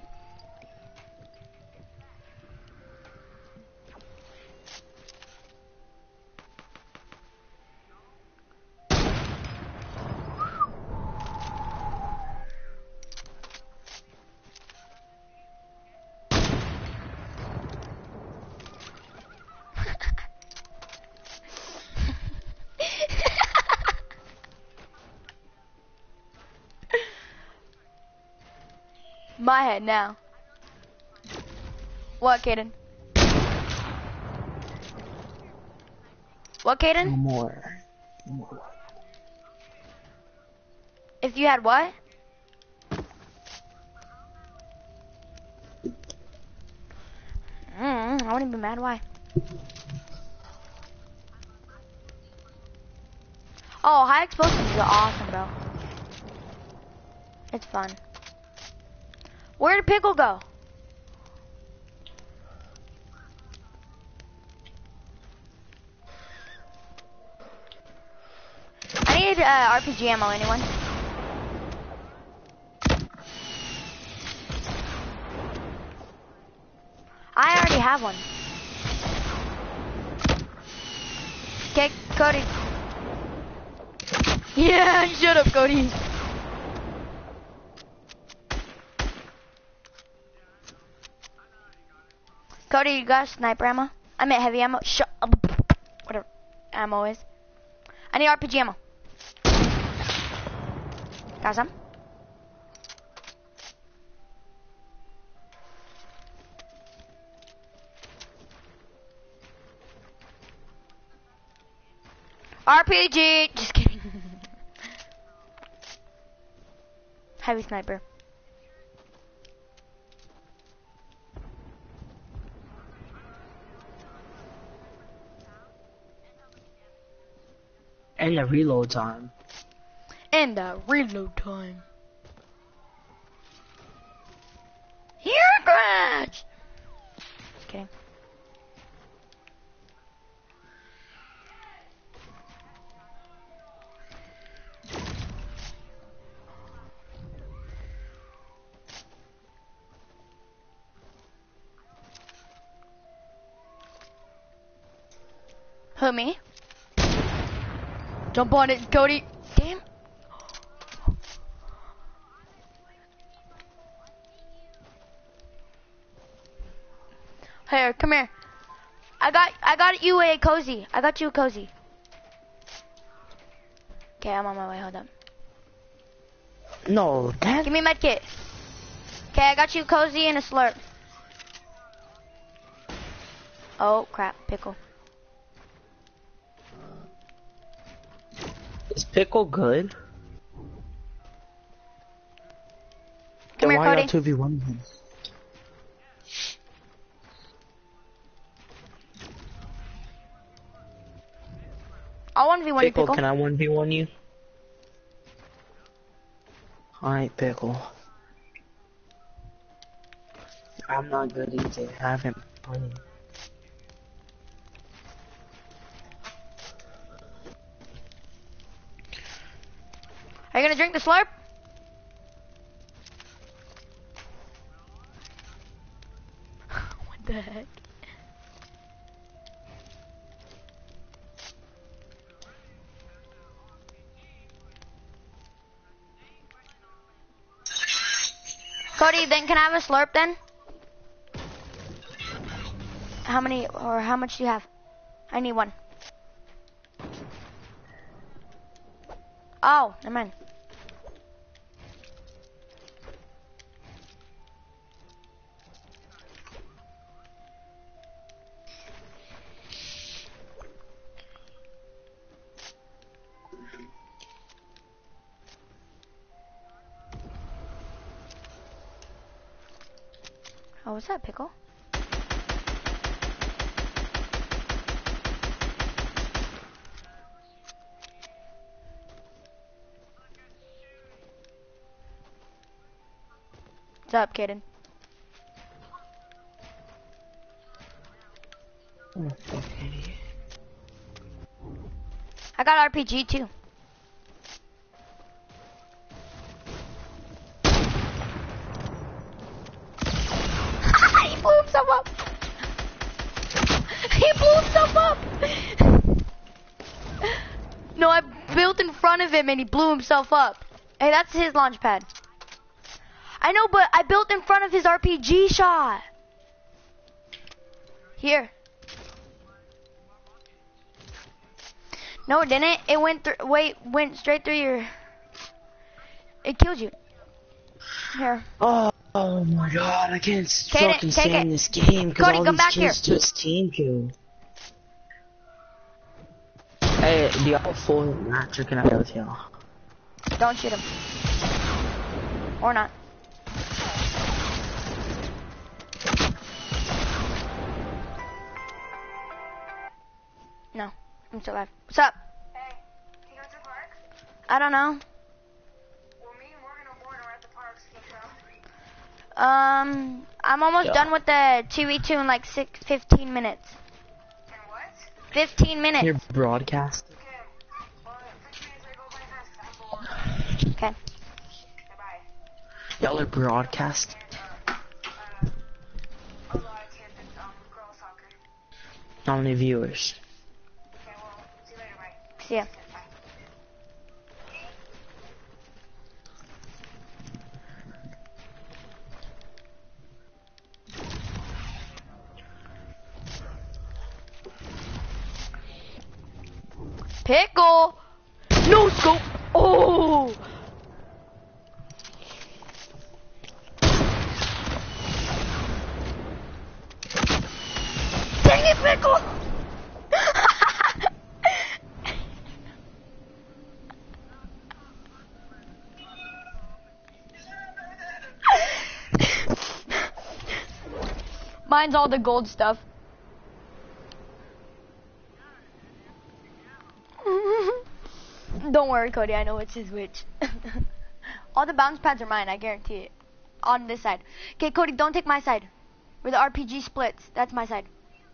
My head now. What, Kaden? What, Kaden? More. If you had what? I wouldn't be mad. Why? Oh, high explosives are awesome, bro. It's fun. Where did Pickle go? I need RPG ammo, anyone? I already have one. Okay, Cody. Yeah, shut up, Cody. Cody, you got sniper ammo? I meant heavy ammo. Shut up. Whatever ammo is. I need RPG ammo. Got some? RPG! Just kidding. Heavy sniper. And the reload time. And the reload time. Here, Crash! Okay. Who, me? Jump on it, Cody. Damn. Here, come here. I got you a cozy. I got you a cozy. Okay, I'm on my way. Hold up. No, that. Give me my kit. Okay, I got you a cozy and a slurp. Oh crap, Pickle. Is Pickle good? Come Then here, why Cody. y'all 2v1 him? I'll 1v1 you, Pickle, Pickle. can I 1v1 you? Alright, Pickle. I'm not good either. I haven't played. Are you gonna drink the slurp? What the heck? Cody, then can I have a slurp then? How many, or how much do you have? I need one. Oh, never mind. Oh, what's that, Pickle? What's up, Kaden? I got RPG too. He blew himself up. He blew himself up. No, I built in front of him and he blew himself up. Hey, that's his launch pad. I know, but I built in front of his RPG shot. Here. No, it didn't. It went through. Wait, went straight through your. It killed you. Here. Oh my god, I can't Take fucking it, take stand it. this game because Cody, all come these back here. kids just team kill. Hey, do y'all have full match or can I go with y'all? Don't shoot him. Or not. No, I'm still alive. What's up? Hey, can you go to the park? I don't know. Well, me and Morgan are bored. We're at the park, so you can go. I'm almost done with the 2v2 in like 15 minutes. And what? 15 minutes. Your broadcast? Okay. Well, 15 minutes I go by fast 'cause I'm bored. Okay. Okay, bye. Y'all are broadcast? And, a lot of kids in girls soccer. How many viewers? Okay, well, see you later, bye. See ya. Okay, bye. Pickle. No scope. Oh. Dang it, Pickle. Mine's all the gold stuff. Don't worry, Cody. I know which is which. All the bounce pads are mine. I guarantee it. On this side. Okay, Cody, don't take my side. Where the RPG splits. That's my side.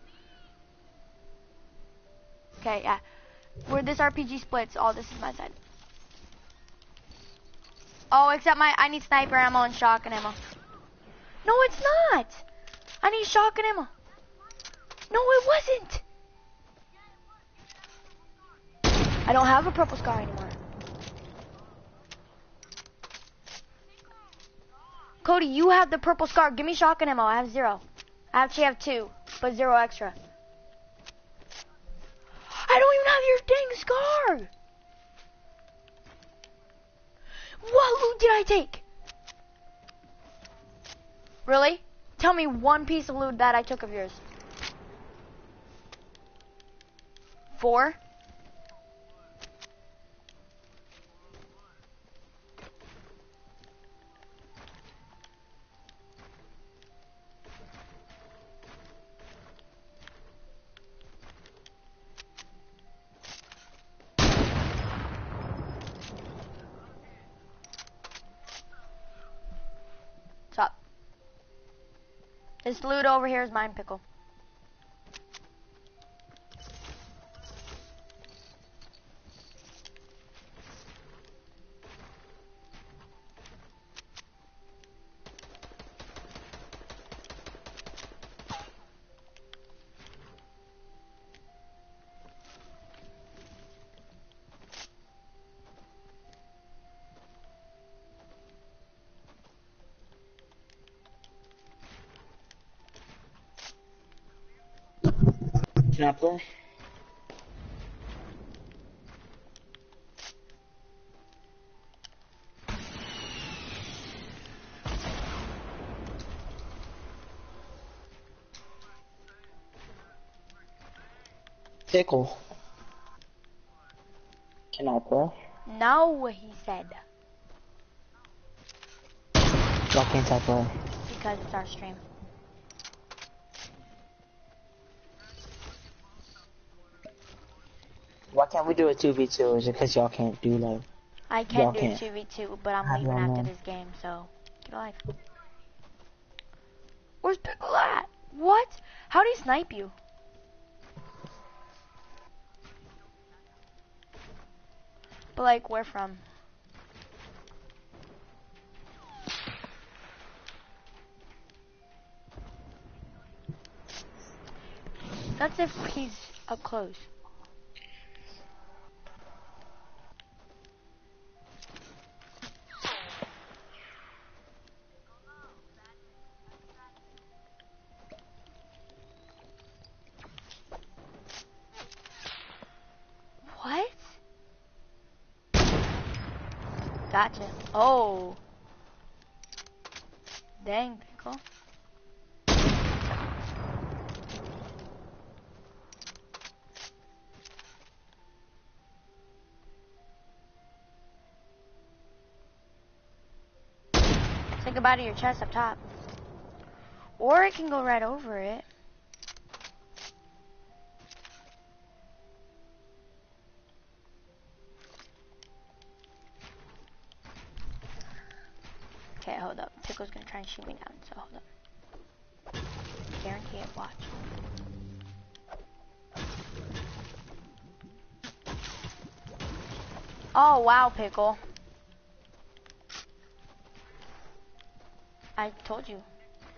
Okay, yeah. Where this RPG splits, all this is my side. Oh, except I need sniper ammo and shotgun ammo. No, it's not. I need shotgun ammo. No, it wasn't. I don't have a purple scar anymore. Cody, you have the purple scar. Give me shotgun ammo. I have 0. I actually have 2, but 0 extra. I don't even have your dang scar. What loot did I take? Really? Tell me one piece of loot that I took of yours. 4? What's up? This loot over here is mine, Pickle. Can I play? Pickle. Can I play? No, he said. Why can't I play? Because it's our stream. Why can't we do a 2v2? Is it because y'all can't do like... I can do 2v2, but I'm leaving after this game, so get a life. Where's Pickle at? What? How'd he snipe you? But like, where from? That's if he's up close. What? Gotcha. Oh. Dang, Pickle. Say goodbye to your chest up top. Or it can go right over it. Okay, hold up. Pickle's gonna try and shoot me down, so hold up. Guarantee it, watch. Oh, wow, Pickle. I told you.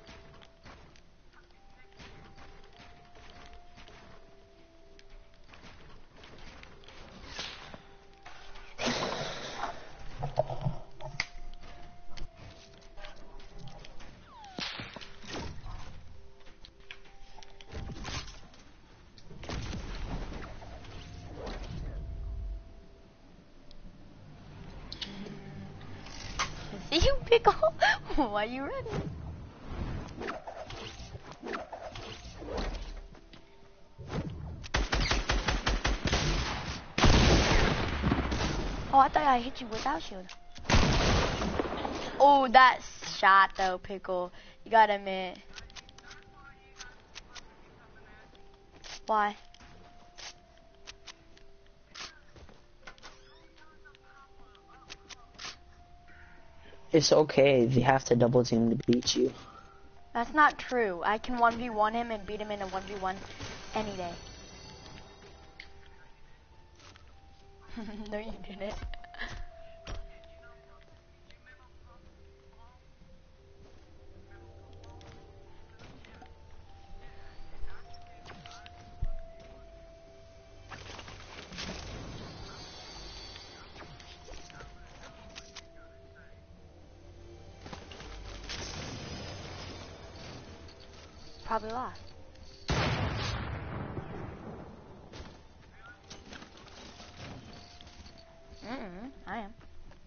See you, Pickle. Why you running? Oh, I thought I hit you without shield. Oh, that shot though, Pickle. You gotta admit. Why? It's okay. They have to double team to beat you. That's not true. I can 1v1 him and beat him in a 1v1 any day. No, you didn't. Probably lost. I am.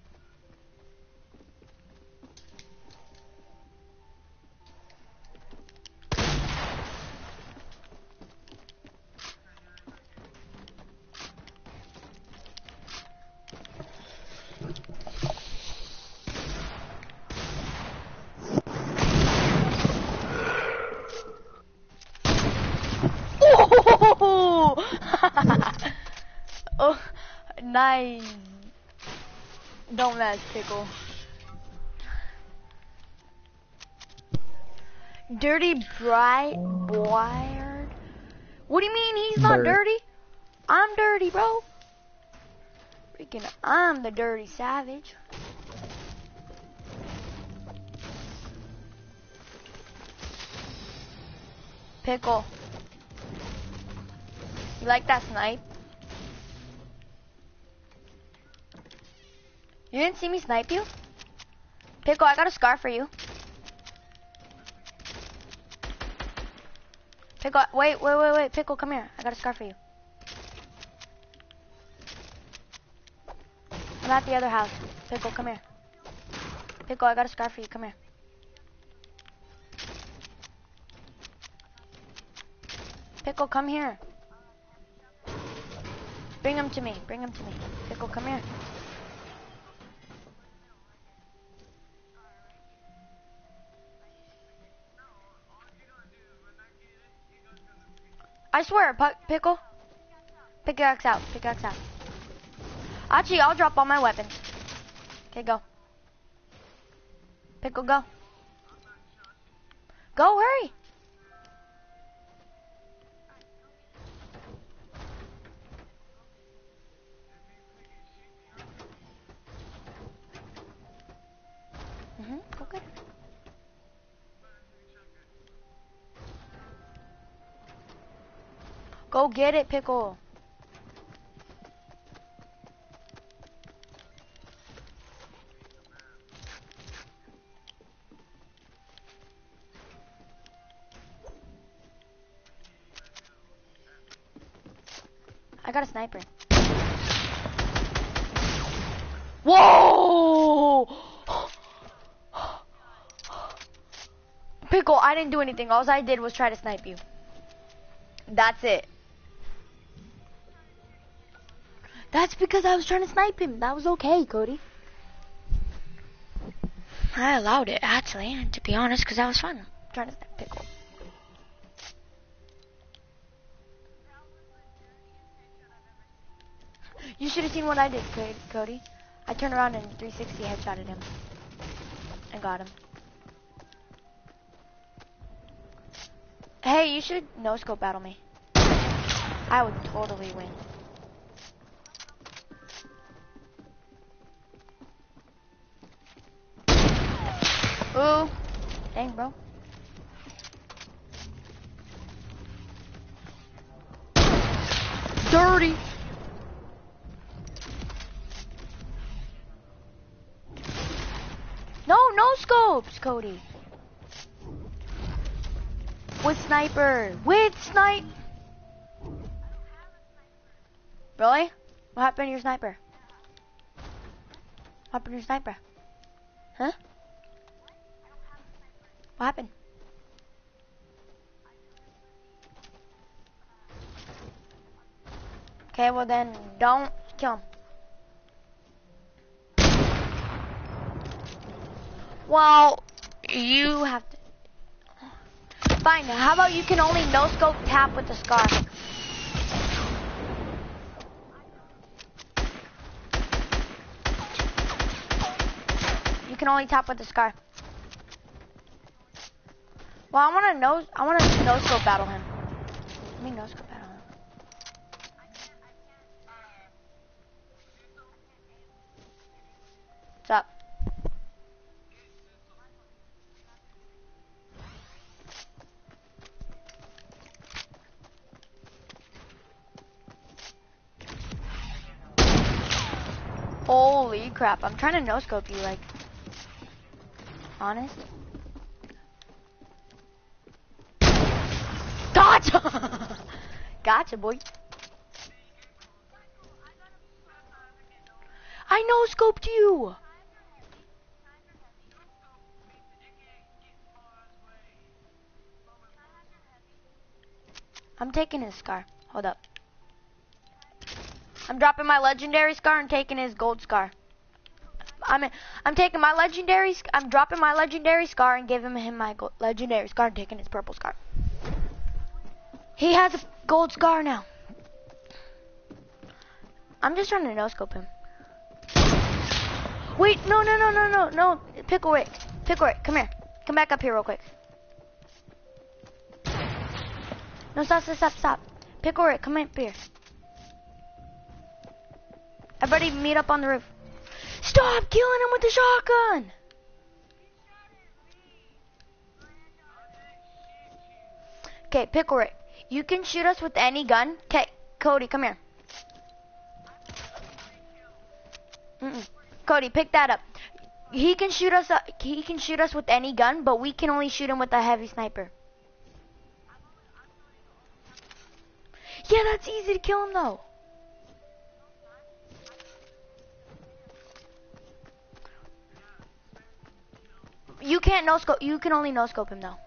Oh, nice. Don't mess, Pickle. Dirty Briar? What do you mean he's not dirty? I'm dirty, bro. Freaking, I'm the dirty savage. Pickle. You like that snipe? You didn't see me snipe you? Pickle, I got a scar for you. Pickle, wait, Pickle, come here. I got a scar for you. I'm at the other house. Pickle, come here. Pickle, I got a scar for you. Come here. Pickle, come here. Bring him to me. Bring him to me. Pickle, come here. I swear, Pickle. Pickaxe out. Pickaxe out. Actually, I'll drop all my weapons. Okay, go. Pickle, go. Go, hurry. Go get it. Go get it, Pickle. I got a sniper. Whoa! Pickle, I didn't do anything. All I did was try to snipe you. That's it. That's because I was trying to snipe him. That was okay, Cody. I allowed it, actually, to be honest, because that was fun. Trying to snipe Pickle. You should have seen what I did, Cody. I turned around and 360 headshotted him. And got him. Hey, you should no-scope battle me. I would totally win. Ooh. Dang, bro. Dirty. No scopes, Cody. With sniper. With snipe. Really? What happened to your sniper? What happened to your sniper? Huh? What happened? Okay, well then, don't kill him. Well, you have to... Fine, how about you can only no-scope tap with the scar? You can only tap with the scar. Well, I wanna no-scope battle him. Let me no-scope battle him. What's up? Holy crap, I'm trying to no-scope you, like, honest? Gotcha! Gotcha, boy. I no-scoped you! I'm taking his scar. Hold up. I'm dropping my legendary scar and taking his gold scar. I'm taking my legendary. I'm dropping my legendary scar and giving him my legendary scar and taking his purple scar. He has a gold scar now. I'm just trying to no-scope him. Wait, no. Pickle Rick, come here. Come back up here real quick. No, stop. Pickle Rick, come up here. Everybody meet up on the roof. Stop killing him with the shotgun! Okay, Pickle Rick, you can shoot us with any gun. Okay, Cody, come here. Cody, pick that up. He can shoot us. He can shoot us with any gun, but we can only shoot him with a heavy sniper. Yeah, that's easy to kill him though. You can't no-scope. You can only no-scope him though.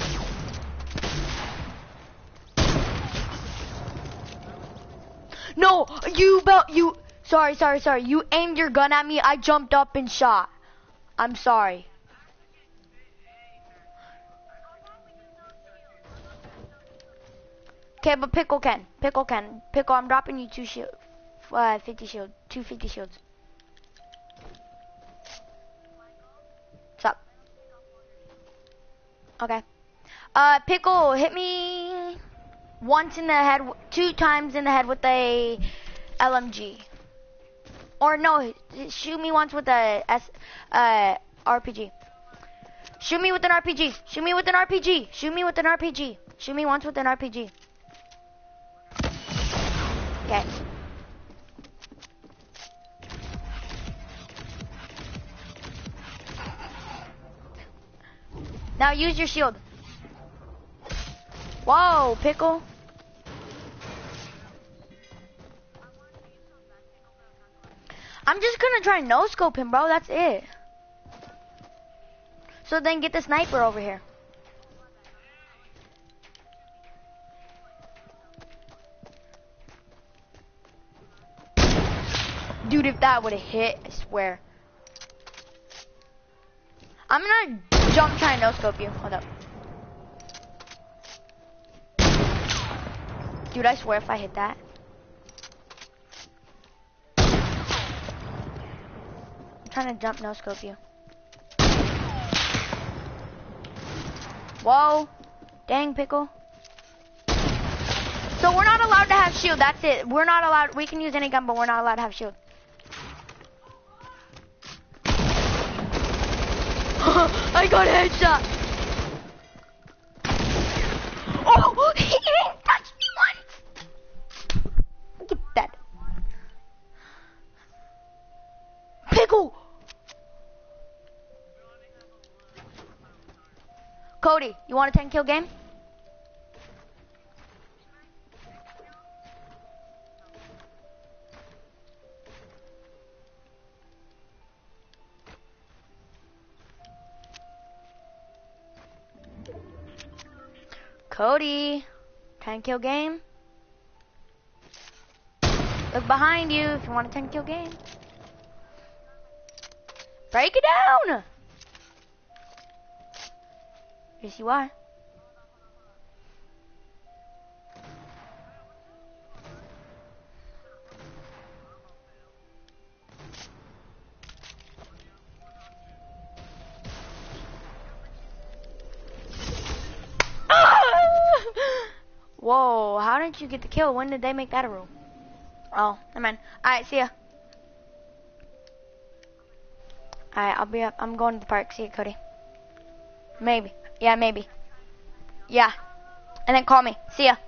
No, No, sorry. You aimed your gun at me. I jumped up and shot. I'm sorry. Okay, but Pickle can. Pickle, I'm dropping you 50 shield. 250 shields. What's up? Okay. Pickle, hit me once in the head, 2 times in the head with a LMG. Or no, shoot me once with a RPG. Shoot me with an RPG. Shoot me once with an RPG. Okay. Now use your shield. Whoa, Pickle. I'm just gonna try no scope him, bro. That's it. So then get the sniper over here. Dude, if that would have hit, I swear. I'm gonna jump try and no scope you. Hold up. Dude, I swear if I hit that. I'm trying to jump no scope you. Whoa. Dang, Pickle. So we're not allowed to have shield, that's it. We're not allowed, we can use any gun, but we're not allowed to have shield. I got a headshot. Oh, he didn't touch me once. Get that. Pickle. Cody, you want a 10 kill game? Cody, 10 kill game. Look behind you if you want a 10 kill game. Break it down. Yes, you are. Whoa, how didn't you get the kill? When did they make that a rule? Oh, never mind. Alright, see ya. Alright, I'll be up. I'm going to the park. See ya, Cody. Maybe. Yeah, maybe. Yeah. And then call me. See ya.